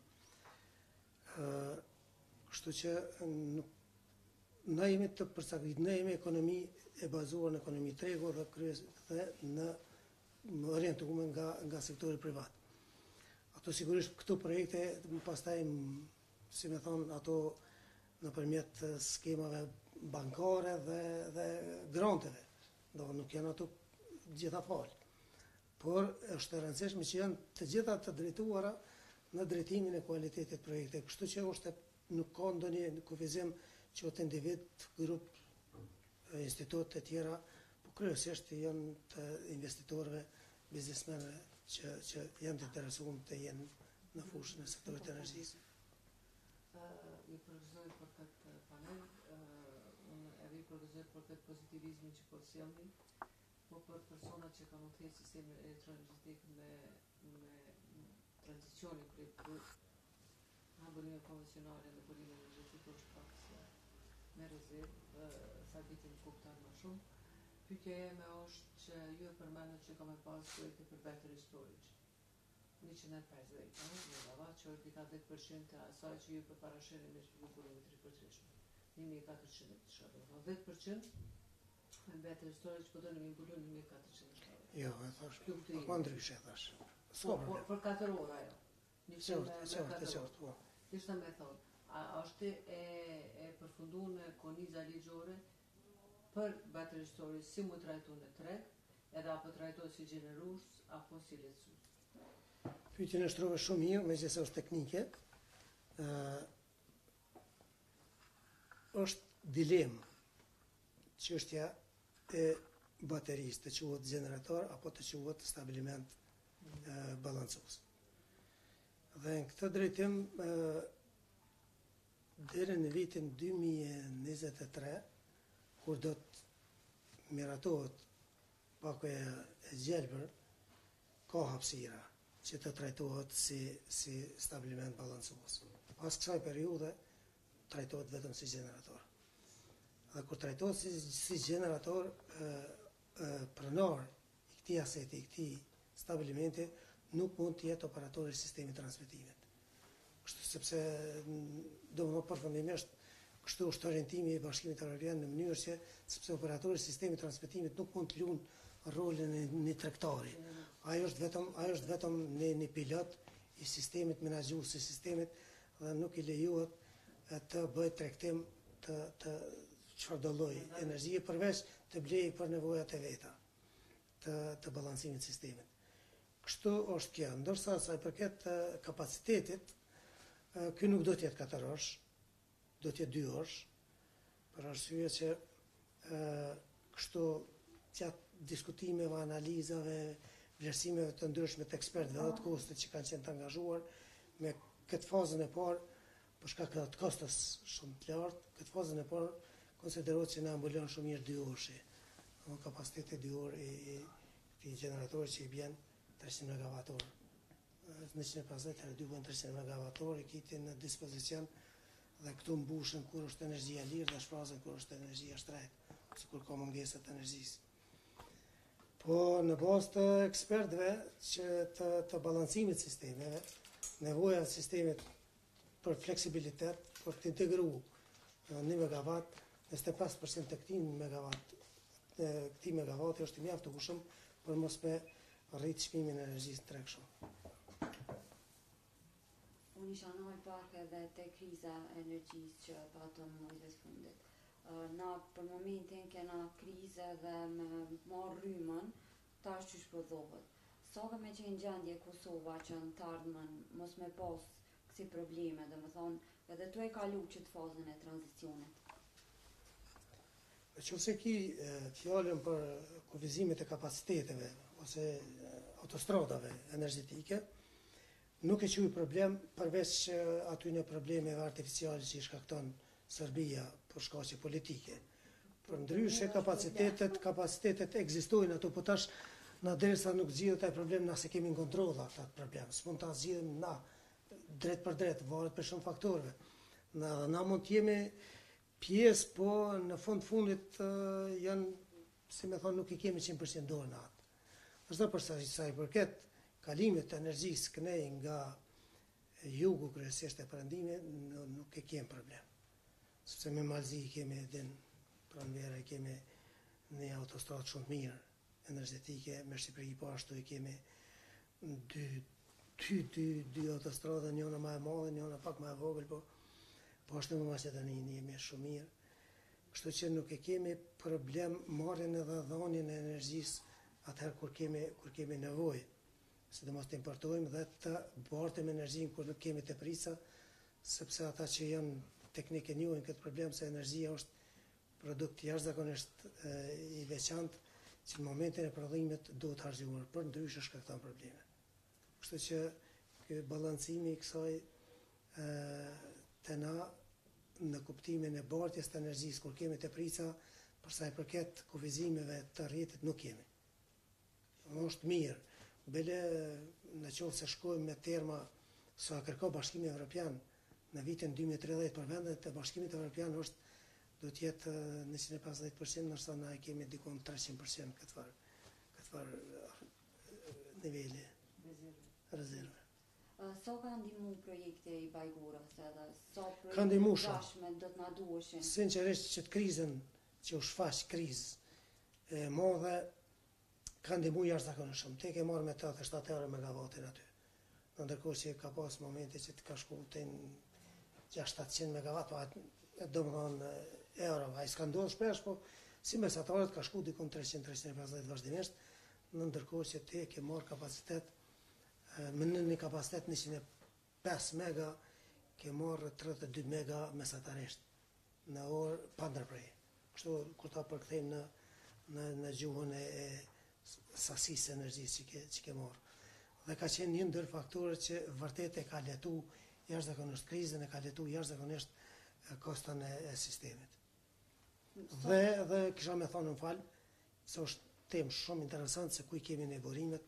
Kështu që na jemi të përcaktuar, ne jemi ekonomi e bazuar në ekonomi tregu dhe në orientuar nga sektori privat. Ato sigurisht këto projekte pastaj, si me thonë, ato nëpërmjet skemave bankare dhe granteve, do nuk janë ato gjitha falë. Por është e rëndësishme që janë të gjitha të drejtuara në drejtimin e kualitetit projekte. Kështu që nuk ka ndonjë kufizim që të individ, grup, institut e tjera, po kryesisht janë të investitorëve, biznesmenëve që janë të interesuar të jenë në fushën e sektorit të energjisë. Ju përgëzoj për këtë panel, unë edhe ju përgëzoj për këtë pozitivizmin që po sjellni, po për personat që kanë udhëhequr sistemin elektroenergjetik me tranzicionin kryet nga burime konvencionale në burime energjetike është pak me rezervë, sa ditë në kuptar më shumë. Pyetja ime është që ju e përmendët që ka me pas projekte për battery storage. 150 megawatt, që është dika 10% të asaj që ju përparasheni me burimit ripërtërishëm. 1400 të shkallë. 10% me battery storage po do në mbulon 1400 shkallë. Jo, e thash, po ndryshe thash. Për 4 orë ajo. Qartë. Ishte me thonë, a është e përfunduar në korniza ligjore për battery storage si mu trajtu në treg, edhe apo trajtu si gjenerues, apo si lehtësues? Pyetjen e shtrove shumë mirë, megjithëse është teknike. Është dilemë çështja e baterisë, të quhet generator apo të quhet stabiliment balancues. Dhe në këtë drejtim deri në vitin 2023, kur do të miratohet pakoja e gjelbër, ka hapësira që të trajtohet si stabiliment balancues. Pas kësaj periudhe trajtohet vetëm si generator. Dhe kur trajtohet si generator, pronar i këtij aseti, i këtij stabilimenti, nuk mund të jetë operator i sistemit transmetimit. Kështu sepse domosdoshmë përfundimisht kështu është orientimi i Bashkimit Evropian në mënyrë që sepse operatori i sistemit transmetimit nuk mund të luajë rolin e një tregtari. Ai është vetëm një pilot i sistemit, menaxhues i sistemit dhe nuk i lejohet të bëjë tregtim të çfarëdo lloji energjie përveç të blejë për nevojat e veta të balancimit të sistemit. Kështu është kjo, ndërsa sa i përket kapacitetit, ky nuk do të jetë 4 orësh, do të jetë 2 orësh, për arsye që kështu gjatë diskutimeve, analizave, vlerësimeve të ndryshme të ekspertëve dhe të kostit që kanë qenë të angazhuar me këtë fazën e parë, për shkak të kostos shumë të lartë, këtë fazën e parë konsiderohet që na mbulon shumë mirë 2 orësh. Kapaciteti 2 orë i këtij generatori që i bën 300 MWh. 150 herë 2 bën 300 MWh i kiti në dispozicion dhe këtu mbushen kur është energjia lirë dhe shfrazën kur është energjia shtrenjtë, sikur ka mungesë të energjisë. Po në bazë të ekspertëve që të balancimit sistemeve, nevoja e sistemit për fleksibilitet, për të integruar 1 megawatt, 25% të këtij megawati është i mjaftueshëm për mos me rrit çmimin e energjisë tregshëm. Unë isha nërë pak edhe te kriza e energjisë që patëm muajt fundit. Na për momentin kena krize dhe me marrë rrymën, tash që shpërdhohet. Sa ka me qenë gjendje Kosova që në të ardhmen mos me pas kësi probleme, dhe më thonë, edhe tu e kalu qëtë fazën e tranzicionit? Në qëse ki fjallën për kufizimet e kapaciteteve ose autostradave energetike, nuk e quj problem përveç atyne problemeve artificiale që i shkakton Serbia për shkaqe politike. Për ndryshe kapacitetet ekzistojnë ato, po tash na derisa nuk zgjidhet ai problem, na se kemi në kontroll atë problem. S'mund ta zgjidhim na drejt për drejt, varet për shumë faktorëve. Na mund të jemi pjesë, po në fundit janë, si me thonë, nuk i kemi 100% dorë në atë. Ashtu për sa i përket kalimit të energjisë kënej nga jugu kryesisht e perëndimit, nuk e kemi problem. Sepse me Malzi kemi din pranvera, kemi një autostradë shumë mirë energetike, me Shqipëri po ashtu i kemi dy autostrada, njëna më e madhe, njëna pak më e vogël, po ashtu me Maqedoninë jemi shumë mirë. Kështu që nuk e kemi problem marrjen edhe dhënien e energjisë atëherë kur kemi nevojë, sidomos të importojmë dhe të bartim energjinë kur nuk kemi të prisa, sepse ata që janë teknikë njohin këtë problem se energjia është produkt jashtëzakonisht i veçantë që në momentin e prodhimit duhet harxhuar, për ndryshe shkakton probleme. Kështu që ky balancimi i kësaj të na në kuptimin e bartjes të energjisë kur kemi të prica, për sa i përket kufizimeve të rrjetit nuk kemi. Është mirë, bile në qoftë se shkojmë me terma sa kërko Bashkimi Evropian në vitin 2030 për vendet e Bashkimit Evropian do të jetë 150%, nërsa na e kemi dikon 300% këtë farë niveli rezerve. Sa ka ndihmu projekte i Bajgurës edhe sa Ka ndihmu projekte shumë. dashme do të na duheshin? Sinqerisht që të krizën që u shfaq krizë e madhe ka ndihmu jashtëzakonisht shumë. Tek e marrë me 87 euro megavatin aty. Ndërkohë që ka pas momente që të ka shku të 600-700 megavat, do më thonë euro, a i s'ka ndodhë shpesh, po si mesatarët ka shku dikon 300-350 vazhdimisht, ndërkohë që ti ke marrë kapacitet, më në një kapacitet 105 mega, ke marrë 32 mega mesatarisht, në orë pa ndërprej. Kështu, kur ta përkthejmë në gjuhën e sasisë energjisë që ke marrë. Dhe ka qenë një ndër faktorët që vërtet e ka letu jashtëzakonisht krizën, e ka letu jashtëzakonisht koston e sistemit. Dhe kisha me thonë në falë, se është temë shumë interesant se ku i kemi në burimet,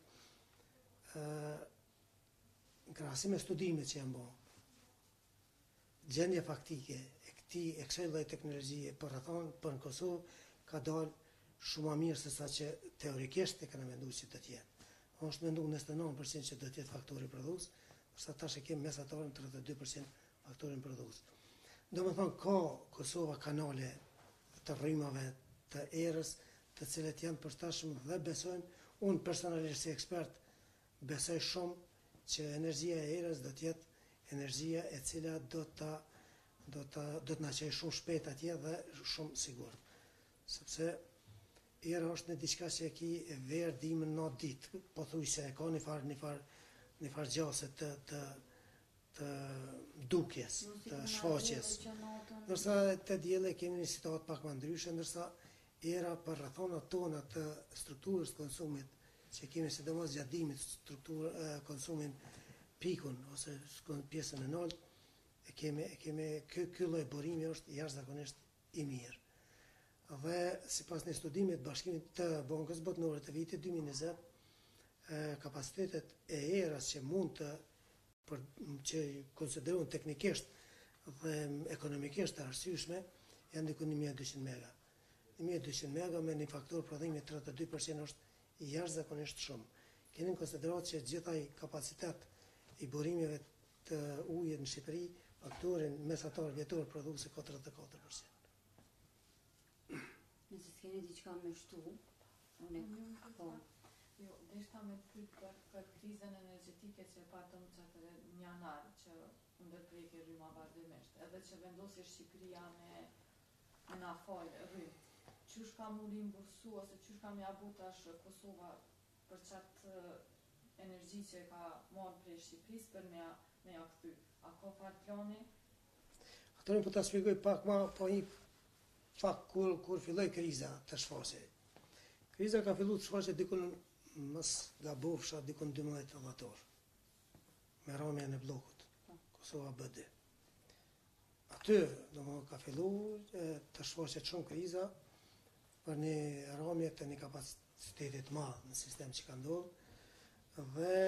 në krahasim me studimet që janë bo, gjendje faktike e kësaj lloji teknologjie për në Kosovë ka dalë shumë më mirë se sa që teorikisht e kanë menduar që do të jetë. Është menduar 99% që do të jetë faktori prodhues, sa tash e kemi mesatarin 32% faktorin prodhues. Do më thonë, ka Kosova kanale të rrymave të erës, të cilet janë përshtatshëm dhe besojmë, unë personalisht si ekspert, besoj shumë që energjia e erës do të jetë energjia e cila do të na çojë shumë shpejt atje dhe shumë sigurt. Sepse era është në diçka që e ki verë dimën në ditë, po thuj se e ka një farë gjase të dukjes, të shfaqjes. Ndërsa të dielle kemi një situatë pak më ndryshe, ndërsa era për rrethonat tona të strukturës konsumit, që kemi sidomos gjatë dimit konsumin pikun ose pjesën e nalt, ky lloj burimi është jashtëzakonisht i mirë. Dhe sipas një studimit Bashkimit të Bankës Botërore të vitit 2020, kapacitetet e erës që mund që konsiderohen teknikisht dhe ekonomikisht të arsyeshme janë diku 1200 mega. 1200 mega me një faktor prodhimi 32% është jashtëzakonisht shumë. Keni në konsiderat që gjithaj kapacitet i burimeve të ujit në Shqipëri, faktorin mesatar vjetor prodhuesi ka 34%. Nëse s'keni diçka me shtu, unë po. Jo, deshta me të pyet për krizën energjetike që e patëm qatë një janar, që ndërprerje rryma vazhdimisht, edhe që vendosi Shqipëria me na fal rrymë. Qysh ka mu rimbursu ose qysh ka mja bu tash Kosova për qatë energji që ka marrë prej Shqipërisë për me ja kthy. A ka fal plani? Atëherë po ta shpjegoj pak më po i fakt kur filloi kriza të shfaqej. Kriza ka filluar të shfaqej dikun mos gabofsha dikun 12 dhjetor. Me rrëmjen e bllokut Kosova BD. Aty domethënë ka filluar të shfaqet shumë kriza për një rrëmje të një kapaciteti të madh në sistem që ka ndodhur dhe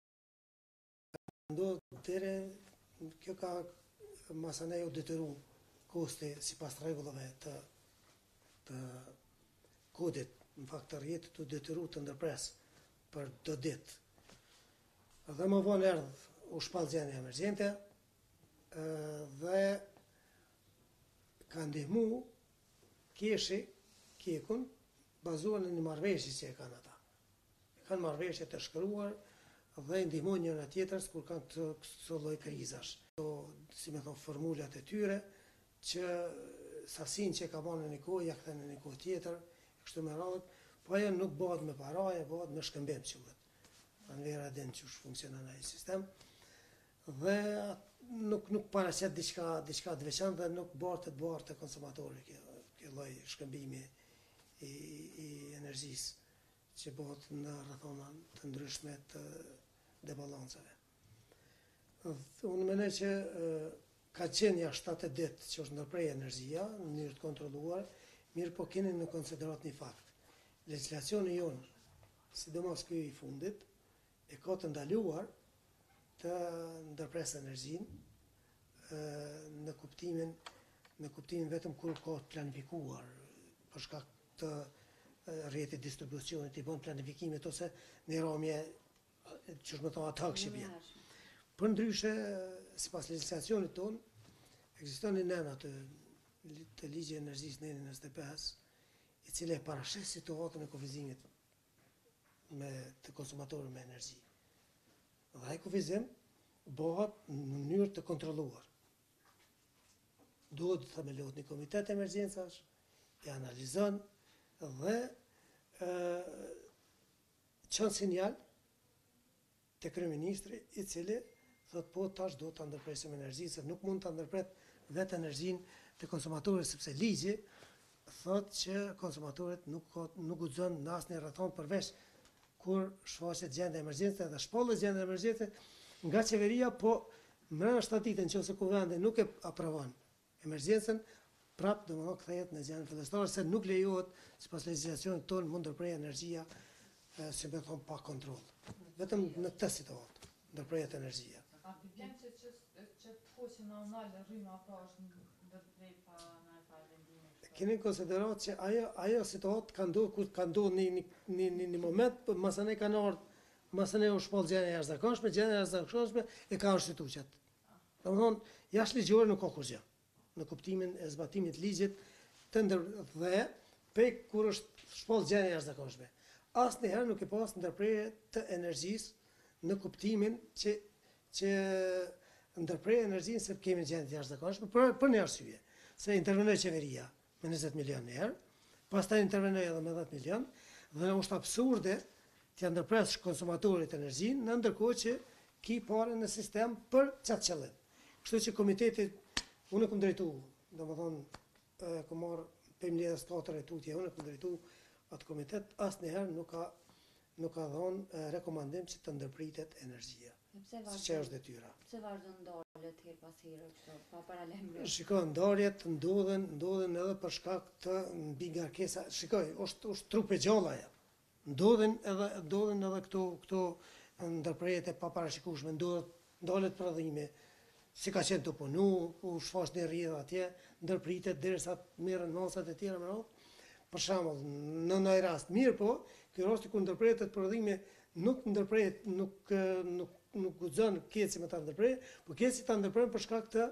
ndodhur deri kjo ka masanej u detyru kosti sipas rregullave të kodit, në fakt të rjetit u detyru të ndërpres për do ditë. Dhe më vonë erdh u shpall zgjedhja emergjente dhe ka ndihmu kekun bazuar në një marrëveshje që e kanë ata. Kanë marrëveshje të shkruar dhe ndihmojnë njëra tjetrës kur kanë këtë lloj krizash. Si me thonë, formulat e tyre që sasin që ka banë në një kohë, ja këthe në një kohë tjetër, kështu me radhët, po ajo nuk bëhet me para, ajo bëhet me shkëmbim që vëtë. Në vera din që funksionon ai sistem. Dhe nuk paraqet diçka të veçantë dhe nuk bartet të konsumatori kjo lloj shkëmbimi i energjisë që bëhet në rrethona të ndryshme të debalancave. Unë mendoj që ka qenë ja 7 ditë që është ndërprej energjia në mënyrë të kontrolluar, mirë po keni në konsiderat një fakt. Legjislacioni jonë, sidomos ky i fundit, e ka të ndaluar të ndërpres energjinë në kuptimin vetëm kur ka të planifikuar për shkak të rrjetit distribucionit i bën planifikimet ose në rrëmje që është më thonë atak që vjen. Për ndryshe, sipas legjislacionit tonë, ekziston një nëna të ligji energjisë nëni 25, i cila e parashes situatën e kufizimit të konsumatorit me energji. Dhe ai kufizim bëhet në mënyrë të kontrolluar. Duhet të themelohet një komitet emergjencash, e analizon dhe çon sinjal te kryeministri i cili thot po tash do ta ndërpresim energjinë, se nuk mund ta ndërpret vetë energjinë te konsumatorit sepse ligji thot që konsumatorët nuk guxon në asnjë rrethon përveç kur shfaqet gjendja emergjente dhe shpallet gjendja emergjente nga qeveria, po mbrapa 7 ditë nëse kuvendi nuk e aprovon emergjencën, prap domosdoshmë kthehet në gjendjen fillestare se nuk lejohet sipas legjislacionit tonë mund ndërprej energjia si më thon pa kontroll. Vetëm në këtë situatë ndërprehet energjia. A pëlqen që të fosin në unal rryma apo është ndërprej pa në pa vendime? Keni konsiderat që ajo situatë ka ndodhur kur ka ndodhur një moment, masane kanë ardhur, masane u shpall gjendja e jashtëzakonshme, gjendja e jashtëzakonshme e ka shtytuçet. Domthonë, jashtë ligjore nuk ka kurrë. Në kuptimin e zbatimit të ligjit të dhe pe kur është shpall gjendja e jashtëzakonshme. Asnjëherë nuk e pas ndërprerje të energjisë në kuptimin që ndërprej energjinë se kemi gjendje jashtëzakonshme për një arsye. Se intervenoi qeveria me 20 milionë euro, pastaj intervenoi edhe me 10 milionë, dhe është absurde të ndërpres konsumatorit energjinë, në ndërkohë që ki parë në sistem për çat qëllim. Kështu që komiteti, unë kam drejtuar, domethënë kam marrë për mbledhjes 4 tutje, unë kam drejtuar atë komitet, asnjëherë nuk ka dhënë rekomandim që të ndërpritet energjia. Që është detyra. Pse vazhdon ndarjet her pas here kështu pa paralajmërim? Shikoj, ndarjet ndodhen edhe për shkak të mbi ngarkesa. Shikoj, është trup e gjallë ajo. Ndodhen edhe këto ndërprerjet e paparashikueshme, ndalet prodhimi, si ka qenë të punu, u shfaq një rrjedh atje, ndërpritet derisa merren masat e tjera më radh. Për shembull, në një rast mirë po, ky rast kur ndërpretet prodhimi nuk ndërprehet, nuk guxon keci me ta ndërprer, por keci ta ndërprer për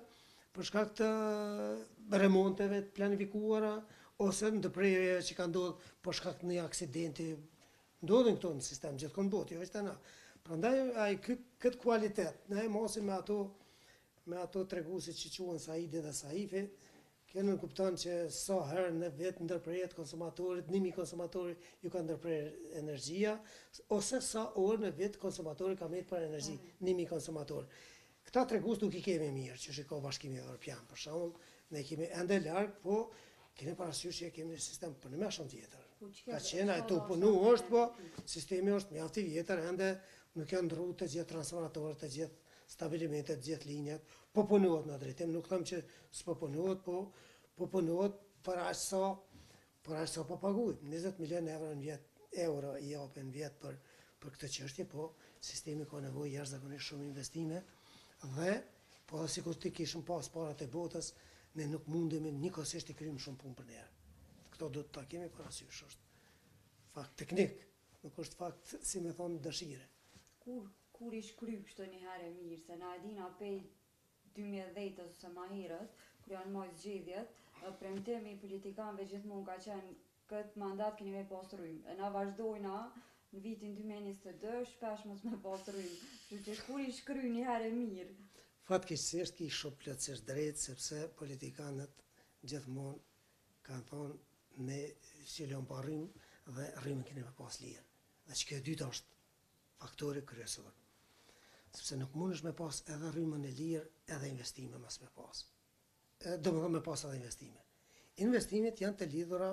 shkak të remonteve të planifikuara ose ndërprerje që ka ndodhur për shkak të një aksidenti. Ndodhin këto në sistem gjithkohë botë, jo vetëm na. Prandaj ai këtë kualitet, ne mosim me ato treguesit që quhen Saidi dhe Saifi, Kjo nuk kupton që sa herë në vetë ndërprerjet konsumatorit, 1000 konsumatori ju ka ndërprerë energjia, ose sa orë në vetë konsumatori ka metë për energji, 1000 konsumator. Këta tregus nuk i kemi mirë, që shiko Bashkimi Evropian, për shembull, ne kemi ende larg, po keni parasysh që kemi një sistem për në më shumë tjetër. Ka qenë ai tu punu është, po sistemi është mjaft i vjetër, ende nuk janë ndrru të gjithë transformatorët, të gjithë stabilimentet, të gjithë linjat, po punohet në drejtim, nuk them që s'po punohet, po punohet për aq sa po paguajmë. 20 milion euro në vjet i japin vjet për këtë çështje, po sistemi ka nevojë jashtëzakonisht shumë investime dhe po sikur ti kishim pas parat e botës, ne nuk mundemi njëkohësisht të kryejmë shumë punë për ne. Këto do të ta kemi parasysh, është fakt teknik, nuk është fakt, si me thonë, dëshire. Kur ish kry kështu një herë mirë, se na e dina pej 2010 ose më herët, kur janë moj zgjedhjet, premtimi i politikanëve gjithmonë ka qenë këtë mandat keni me pas rrymë. E na vazhdojna në vitin 2022 shpesh mos me pas rrymë. Kështu që kur ish kry një herë mirë. Fatkeqësisht ki shumë plotësisht drejt, sepse politikanët gjithmonë kanë thonë ne silon pa rrymë dhe rrymën keni me pas lirë. Dhe që kjo e dyta është faktori kryesor. Sepse nuk mundesh me pas edhe rrymën e lirë edhe investime mas me pas. Do më thonë me pas edhe investime. Investimet janë të lidhura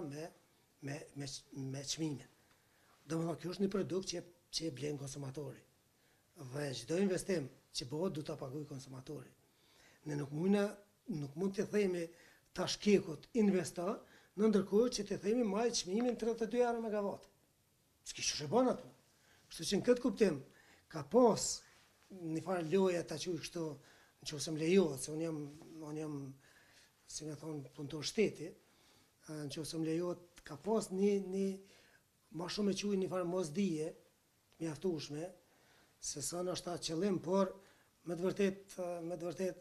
me çmimin. Do më thonë kjo është një produkt që e blen konsumatori. Dhe çdo investim që bëhet du ta paguaj konsumatori. Ne nuk mund të themi tash kekut investo, në ndërkohë që të themi maj çmimin 32 euro megawatt. S'ki që shëbon atë. Kështu që në këtë kuptim, ka pas një farë loja ta quj kështu, në që më lejohet, se unë jam, si me thonë, punëtor shteti, në që më lejohet, ka pas një ma shumë e quj një farë mosdije, mjaftueshme, se sa në është ta qëllim, por me të vërtet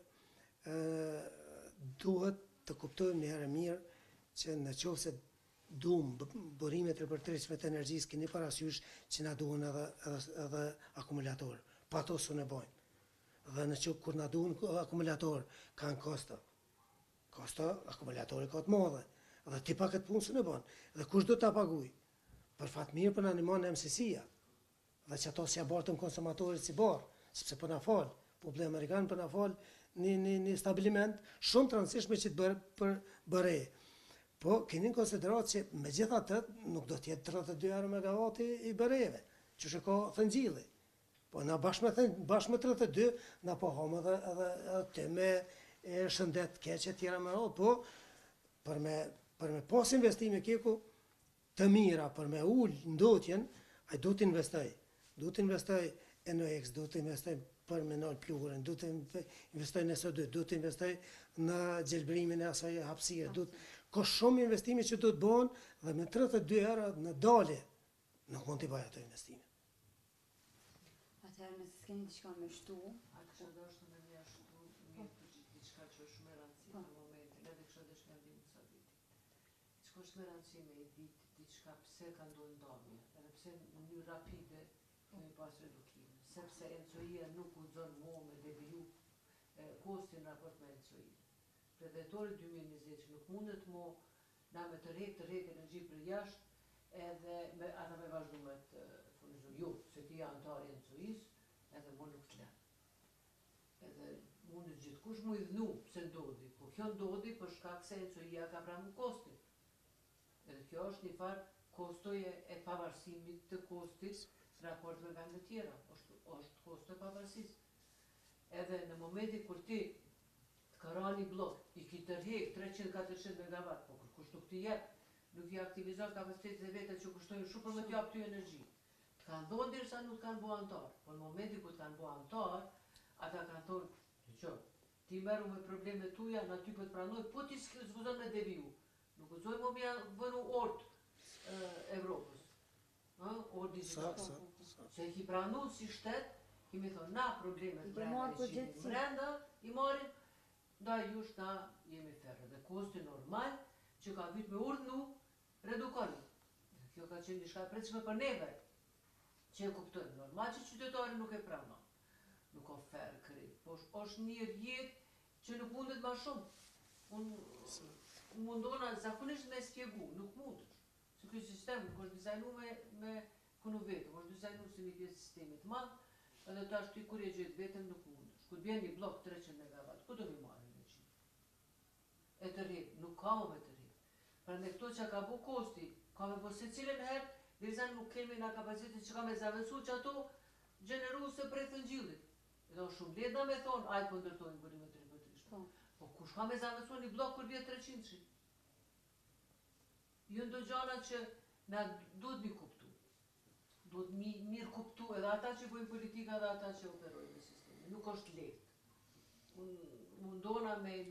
duhet të kuptojmë një herë mirë që në qovë se duhem burimet e përtërishme të energjisë, keni parasysh që na duhen edhe akumulator. Pa to së në bojnë. Dhe në që kur na duhen akumulator, kanë kosto. Kosto, akumulatori ka të modhe. Dhe ti pa këtë punë së në bojnë. Dhe kush do të paguj? Për fatë mirë për në animon e MCC-a. Dhe që ato si abortën konsumatorit si barë, sepse për në falë, popullë Amerikanë për në falë një stabiliment shumë të rëndësishme që të bëre. Po, keni në konsiderat që me gjitha tëtë nuk do tjetë 32 euro megawati i bëreve, që shë ka thëngjili. Po, na bashkë me 32, na po hamë edhe të me shëndet keqe tjera me rrë, po, për me pas investime keku të mira, për me ullë ndotjen, a do të investoj. Do të investoj NOx, do të investoj për me nëllë pluhurën, do të investoj në SO2, do të investoj në gjelbrimin e asaj hapësire, ka shumë investime që do të bëhen dhe me 32 euro në dalje nuk mund t'i bëj ato investime. Atëherë nëse s'keni diçka me shtu, A kësha dashtë me një ashtu mirë për diçka që është me rëndësi në momentin, edhe kësha dashtë me ndimë sa viti. Qëka është me rëndësi me i ditë diçka pse ka ndojnë ndamje, edhe pse në mënyrë rapide kemi pas redukime, sepse ENCOI-a nuk u zonë mo me deviju kostin raport me ENCOI. Predatorit 2020 që nuk mundet mo na me të rejtë energji për jashtë edhe ata me vazhdu me të furnizur. Jo, se ti antari e NCOI-s edhe mo nuk të lenë. Edhe mundet gjithkush mu i dhnu pse ndodhi, po kjo ndodhi për shkak se NCOI-a ka pranë kostin. Edhe kjo është një farë kostoje e pavarësimit të kostit raport me vendet tjera, është kosto e pavarësisë. Edhe në momenti kur ti ka ra një blok, i ki tërhek 300-400 MW, po kush nuk t'i jep, nuk i aktivizon kapacitetet e vete që kushtojnë shumë për me t'jap ty energji. T'kanë thonë dirësa nuk t'kanë bo antar, po në momenti ku t'kanë bo antar, ata kanë thonë, ti meru me probleme tuja, na ty për t'pranoj, po ti s'guzon me deviju. Nuk guzoj mo mja vënu ort Evropës. Ort digital. Se i ki pranu si shtet, kemi thonë, na problemet brenda i marim, da jush na jemi ferë. Dhe kosti normal që ka vyt me urdhnu, redukoni. Kjo ka qenë një shka precishme për neve, që e kuptojnë. Normal që qytetari nuk e pranon. Nuk o ferë kri. Po është një rjetë që nuk mundet ma shumë. mundona zakonisht me spjegu, nuk mundesh. Se ky sistem nuk është dizajnu me punu vetëm, është dizajnu si një pjesë sistemit madh, edhe tash ty kur e gjet vetëm nuk mundesh. Kur bjen një blok 300 MW, ku do mi marrë energji? E të rritë, nuk ka me të rritë. Prandaj këto që ka bu kosti, ka me po se cilën herë, derisa nuk kemi nga kapacitet që ka me zavendësu që ato gjeneruese prej të ngjillit. Edhe është shumë lehtë me thonë, ajë po ndërtojnë burime të ripëtrishme. Po kush ka me zavendësu një blok kur vjet 300-shi? Jo ndo gjana që na duhet mi kuptu. Duhet mirë kuptu edhe ata që bojnë politika edhe ata që operojnë në sistemi. Nuk është lehtë. Mundona me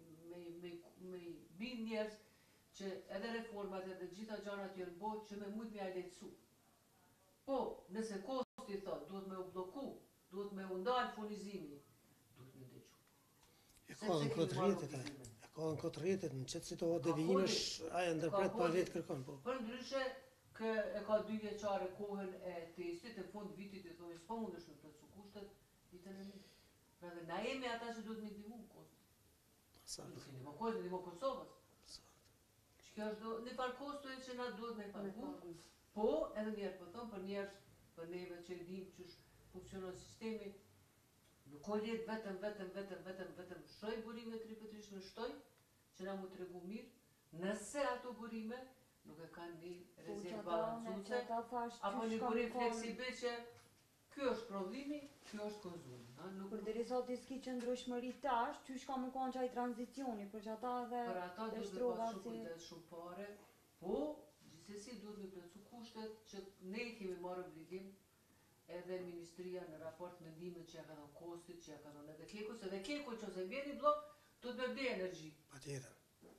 bind njerëz që edhe reformat edhe gjitha gjanat janë bërë që me mujt me a lehtësu. Po, nëse kosti thot, duhet me u bloku, duhet me u ndalë furnizimi, duhet me ndëgju. E ka në këtë rjetet, ka në këtë rjetet, në qëtë situatë devijimesh, aja ndërpret pa vetë kërkon. Për ndryshe, e ka 2 vjeqare kohën e testit, e fund vitit e thoi, s'po mundesh me plëcu kushtet, vitën e mirë. Pra dhe na jemi ata që duhet me ndihmu kostit. Nuk e ndihmo kostit, ndihmo Kosovës. Kjo është një farë kosto e që na duhet me pagu. Po, edhe njerë po thonë, për njerës, për neve që dim që funksionon sistemi, nuk o letë vetëm shtoj burime të ripëtrishme shtoj, që na mu të regu mirë, nëse ato burime nuk e kanë një rezervë balancuce, apo një burim fleksibil që kjo është prodhimi, kjo është konzumi. Për derisa ti s'ki qëndrueshmëri tash, qysh ka më konë qaj tranzicioni, për që ata dhe për ata duhet me pas shumë kujdes, shumë pare, po gjithsesi duhet me plotësu kushtet që ne kemi marrë obligim edhe ministria në raport me ndihmën që ja ka dhënë kostit, që ja ka dhënë edhe Kekus, edhe Keku që ose vjen një blok, duhet me blej energji. Patjetër.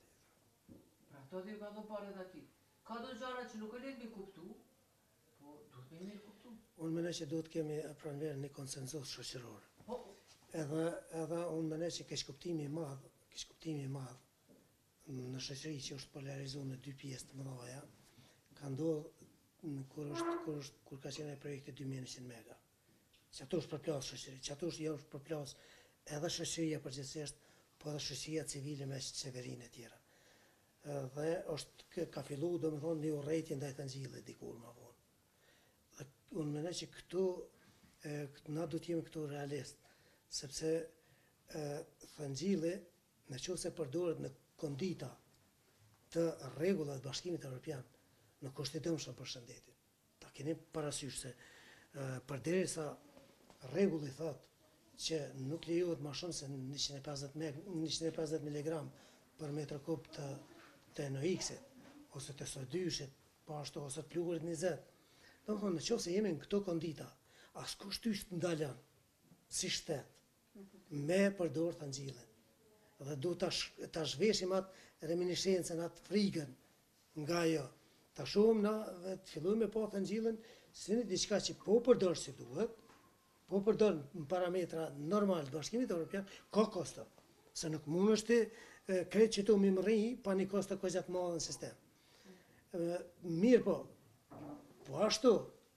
Pra ato dhe ju ka dhënë paret ati. Ka do gjëra që nuk e letë mi kuptu, po duhet me mirë kuptu. Unë mendoj që duhet kemi pranverë një konsenzus shoqëror. Edhe unë mendoj që kesh kuptimi i madh në shoqëri që është polarizuar në 2 pjesë të mëdha, ka ndodhur kur ka qenë projekti 2100 mega. Që ato është përplas shoqëri, që ato është përplas edhe shoqëria përgjithsisht, po edhe shoqëria civile me qeverinë e tjera. Dhe ka filluar domethënë një urrëtie ndaj të ngjillit dikur më vonë. Unë mendoj që këtu na duhet të jemi këtu realist, sepse thëngjilli në qoftë se përdoret në kondita të rregullat të Bashkimit Evropian, nuk është i dëmshëm për shëndetin. Ta keni parasysh se përderisa rregulli thotë që nuk lejohet më shumë se 150 mg për metër kub të NOx-it, ose të SO2-shit, po ashtu ose të pluhurit 20. Domethënë, nëse jemi në këto kondita, askush tysh të ndalon si shtet me përdor thëngjillin. Dhe duhet ta zhveshim atë reminiscencën, atë frikën nga ajo. Ta shohim na të fillojmë me pa thëngjillin si diçka që po përdor si duhet, po përdor në parametra normal të Bashkimit Evropian, ka kosto. Se nuk mund është kretë që tu mi mërri pa një kosto kozat madhe në sistem. Mirë po ashtu,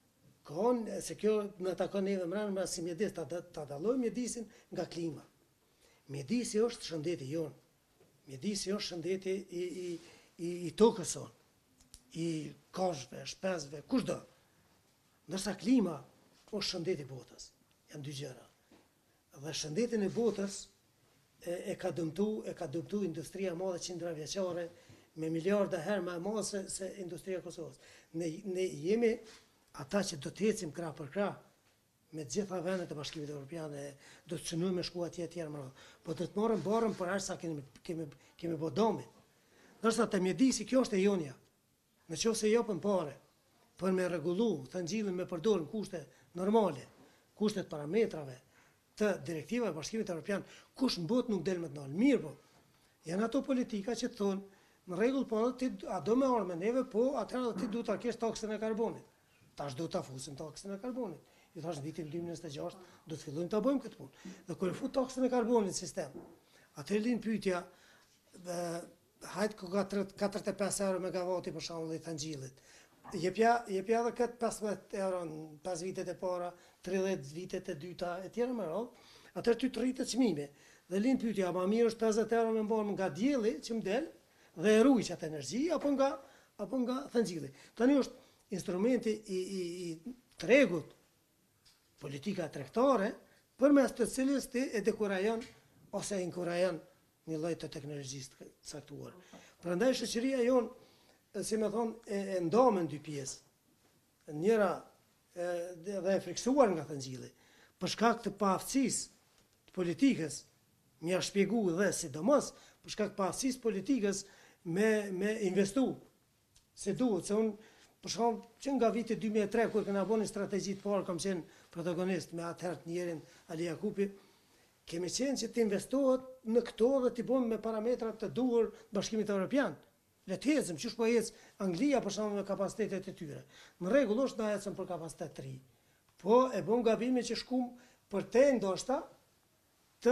se kjo në takon neve mranë si mjedis, ta dalojmë mjedisin nga klima. Mjedisi është shëndeti jonë, mjedisi është shëndeti i tokës sonë, i kafshëve, shpesve, kushdo. Ndërsa klima është shëndeti botës, janë 2 gjëra. Dhe shëndetin e botës e ka dëmtu industria madhe qindra vjeqare, me miliarda herë më e madhe se industria Kosovës. Ne jemi ata që do të ecim krah për krah me të gjitha vendet e Bashkimit Evropian, do të synojmë me shku atje tjerë më radhë. Po do të marrim barën për aq sa kemi bë domin. Ndërsa te mjedisi kjo është e jonja. Nëse japën parë për me rregullu thëngjillin me përdorën kushte normale, kushtet parametrave të direktivave e Bashkimit Evropian, kush në botë nuk del më të nalë. Mirë po, janë ato politika që thonë në rregull, po a do me orë me neve, po atëherë ti duhet ta kesh taksën e karbonit. Tash do ta fusim taksën e karbonit. I thash në vitin 2026 do të fillojmë ta bëjmë këtë punë. Dhe kur e fut taksën e karbonit në sistem, atëherë lind pyetja, hajt ku ka 45 euro megavati për shembull i thëngjillit. Jepja edhe këtë 15 euro në 5 vitet e para, 30 vitet e dyta e tjera më radhë, atëherë ty të rritet çmimi. Dhe lind pyetja, ma mirë është 50 euro me mbarë nga dielli që më del, dhe e ruaj atë energji apo nga thëngjilli. Tani është instrumenti i tregut, politika tregtare, përmes të cilës ti e dekurajon ose e inkurajon një lloj të teknologjisë të caktuar. Prandaj shoqëria jon, si më thon, e ndomë në dy pjesë. Njëra dhe e friksuar nga thëngjilli, për shkak të paaftësisë të politikës, më ja shpjegu dhe sidomos për shkak të paaftësisë politikës me investu se duhet, se unë për shkak që nga viti 2003 kur kena bënë strategji të parë, kam qenë protagonist me atëherë të njerin Ali Jakupi, kemi qenë që të investohet në këto dhe të bëmë me parametrat të duhur Bashkimit Evropian. Le të ecëm, çu po ec Anglia për shkak me kapacitetet e tyre. Në rregull është na ecëm për kapacitet të ri. Po e bëm gabimin që shkum për te ndoshta të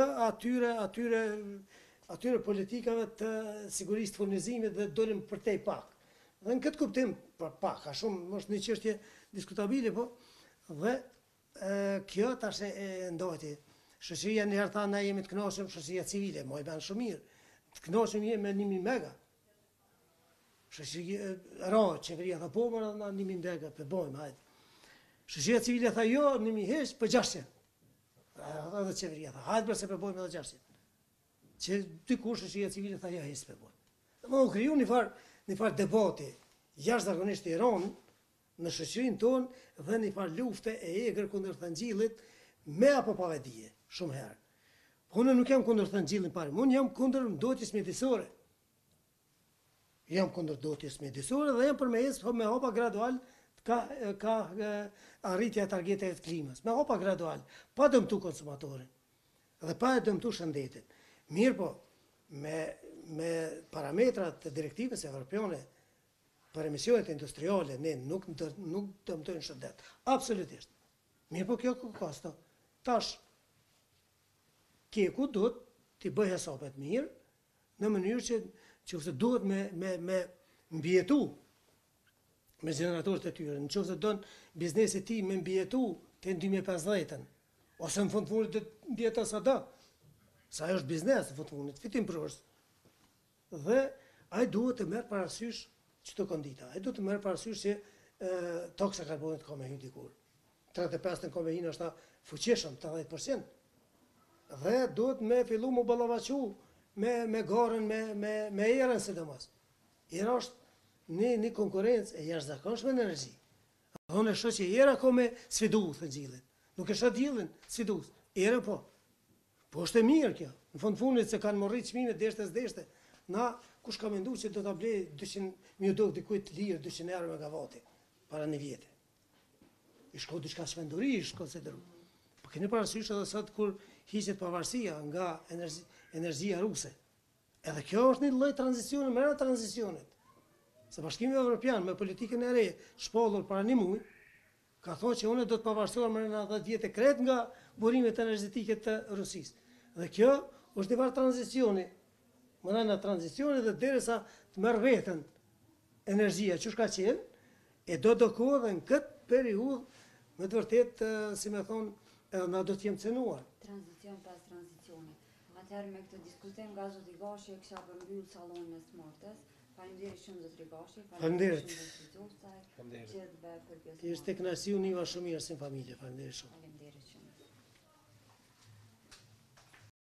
atyre politikave të sigurisë të furnizimit dhe dolim për te pak. Dhe në këtë kuptim, për pak, ka shumë, është një çështje diskutabile, po, dhe kjo tash e ndojti. Shoqëria në herë tha, na jemi të kënaqur, shoqëria civile, më i bën shumë mirë. Të kënaqur jemi me 1000 mega. Shoqëria qeveria tha po, më na 1000 mega, po bojmë, hajde. Shoqëria civile tha jo, 1000 heq, po 600. Edhe qeveria tha, hajde përse po bojmë edhe 600. Që dikush shoqëria civile tha ja heq po bojmë. Më u kriju një farë debati jashtëzakonisht i rënd në shoqërinë tonë dhe një farë lufte e egër kundër thëngjillit me apo pa vedije, shumë herë. Po unë nuk jam kundër thëngjillin parim, unë jam kundër ndotjes mjedisore. Jam kundër ndotjes mjedisore dhe jam për me ecë me hapa gradual ka arritja e targeteve të klimës. Me hapa gradual, pa dëmtu konsumatorin dhe pa e dëmtu shëndetin. Mirë po, me parametrat të direktivës evropiane për emisionet industriale, ne nuk dëmtojnë shëndet. Absolutisht. Mirë po kjo kosto. Tash, kjeku duhet t'i bëj hesapet mirë, në mënyrë që ose duhet me mbjetu me generatorët e tyre. Në qoftë don biznesi ti me mbjetu të 2050-ën, ose në fund funit të mbjeto sa do. Sa është biznes në fund funit, fitim prost. Dhe ai duhet të merr parasysh çdo kondita. Ai duhet të merr parasysh që toksa e karbonit ka me hyrë dikur. 35 ka me hyrë është fuqishëm 80%. Dhe duhet me fillu më ballavaçu me garën, me erën sidomos. Era është një konkurrencë e jashtëzakonshme në energji. Unë shoh që era ka me sfidu thëngjillin. Nuk e shoh diellin sfidu. Era po. Po është e mirë kjo. Në fund fundit se kanë morrit çmimet deshte. Na kush ka menduar se do ta blej 200.000 dok dikujt lirë 200 euro megavati para një vjeti. I shko diçka çmenduri, i shko se dru. Po keni parasysh edhe sot kur hiqet pavarësia nga energjia ruse. Edhe kjo është një lloj tranzicioni, mëra tranzicionit. Se Bashkimi Evropian me politikën e re shpollur para një muaj ka thonë që unë do të pavarësohem në 10 vjet krejt nga burimet energjetike të Rusisë. Dhe kjo është një farë tranzicioni. Mëra në tranzicioni dhe derisa të merr veten energjia që ka qenë, e do kohë dhe në këtë periudhë me të vërtetë, si më thon, na do të jem cenuar. Tranzicion pas tranzicioni. Atëherë me këtë diskutim nga zoti Gashi e kisha përmbyll sallonin e smartës. Faleminderit shumë zoti Gashi. Faleminderit. Faleminderit. Ishte kënaqësi univa shumë mirë si familje. Faleminderit shumë.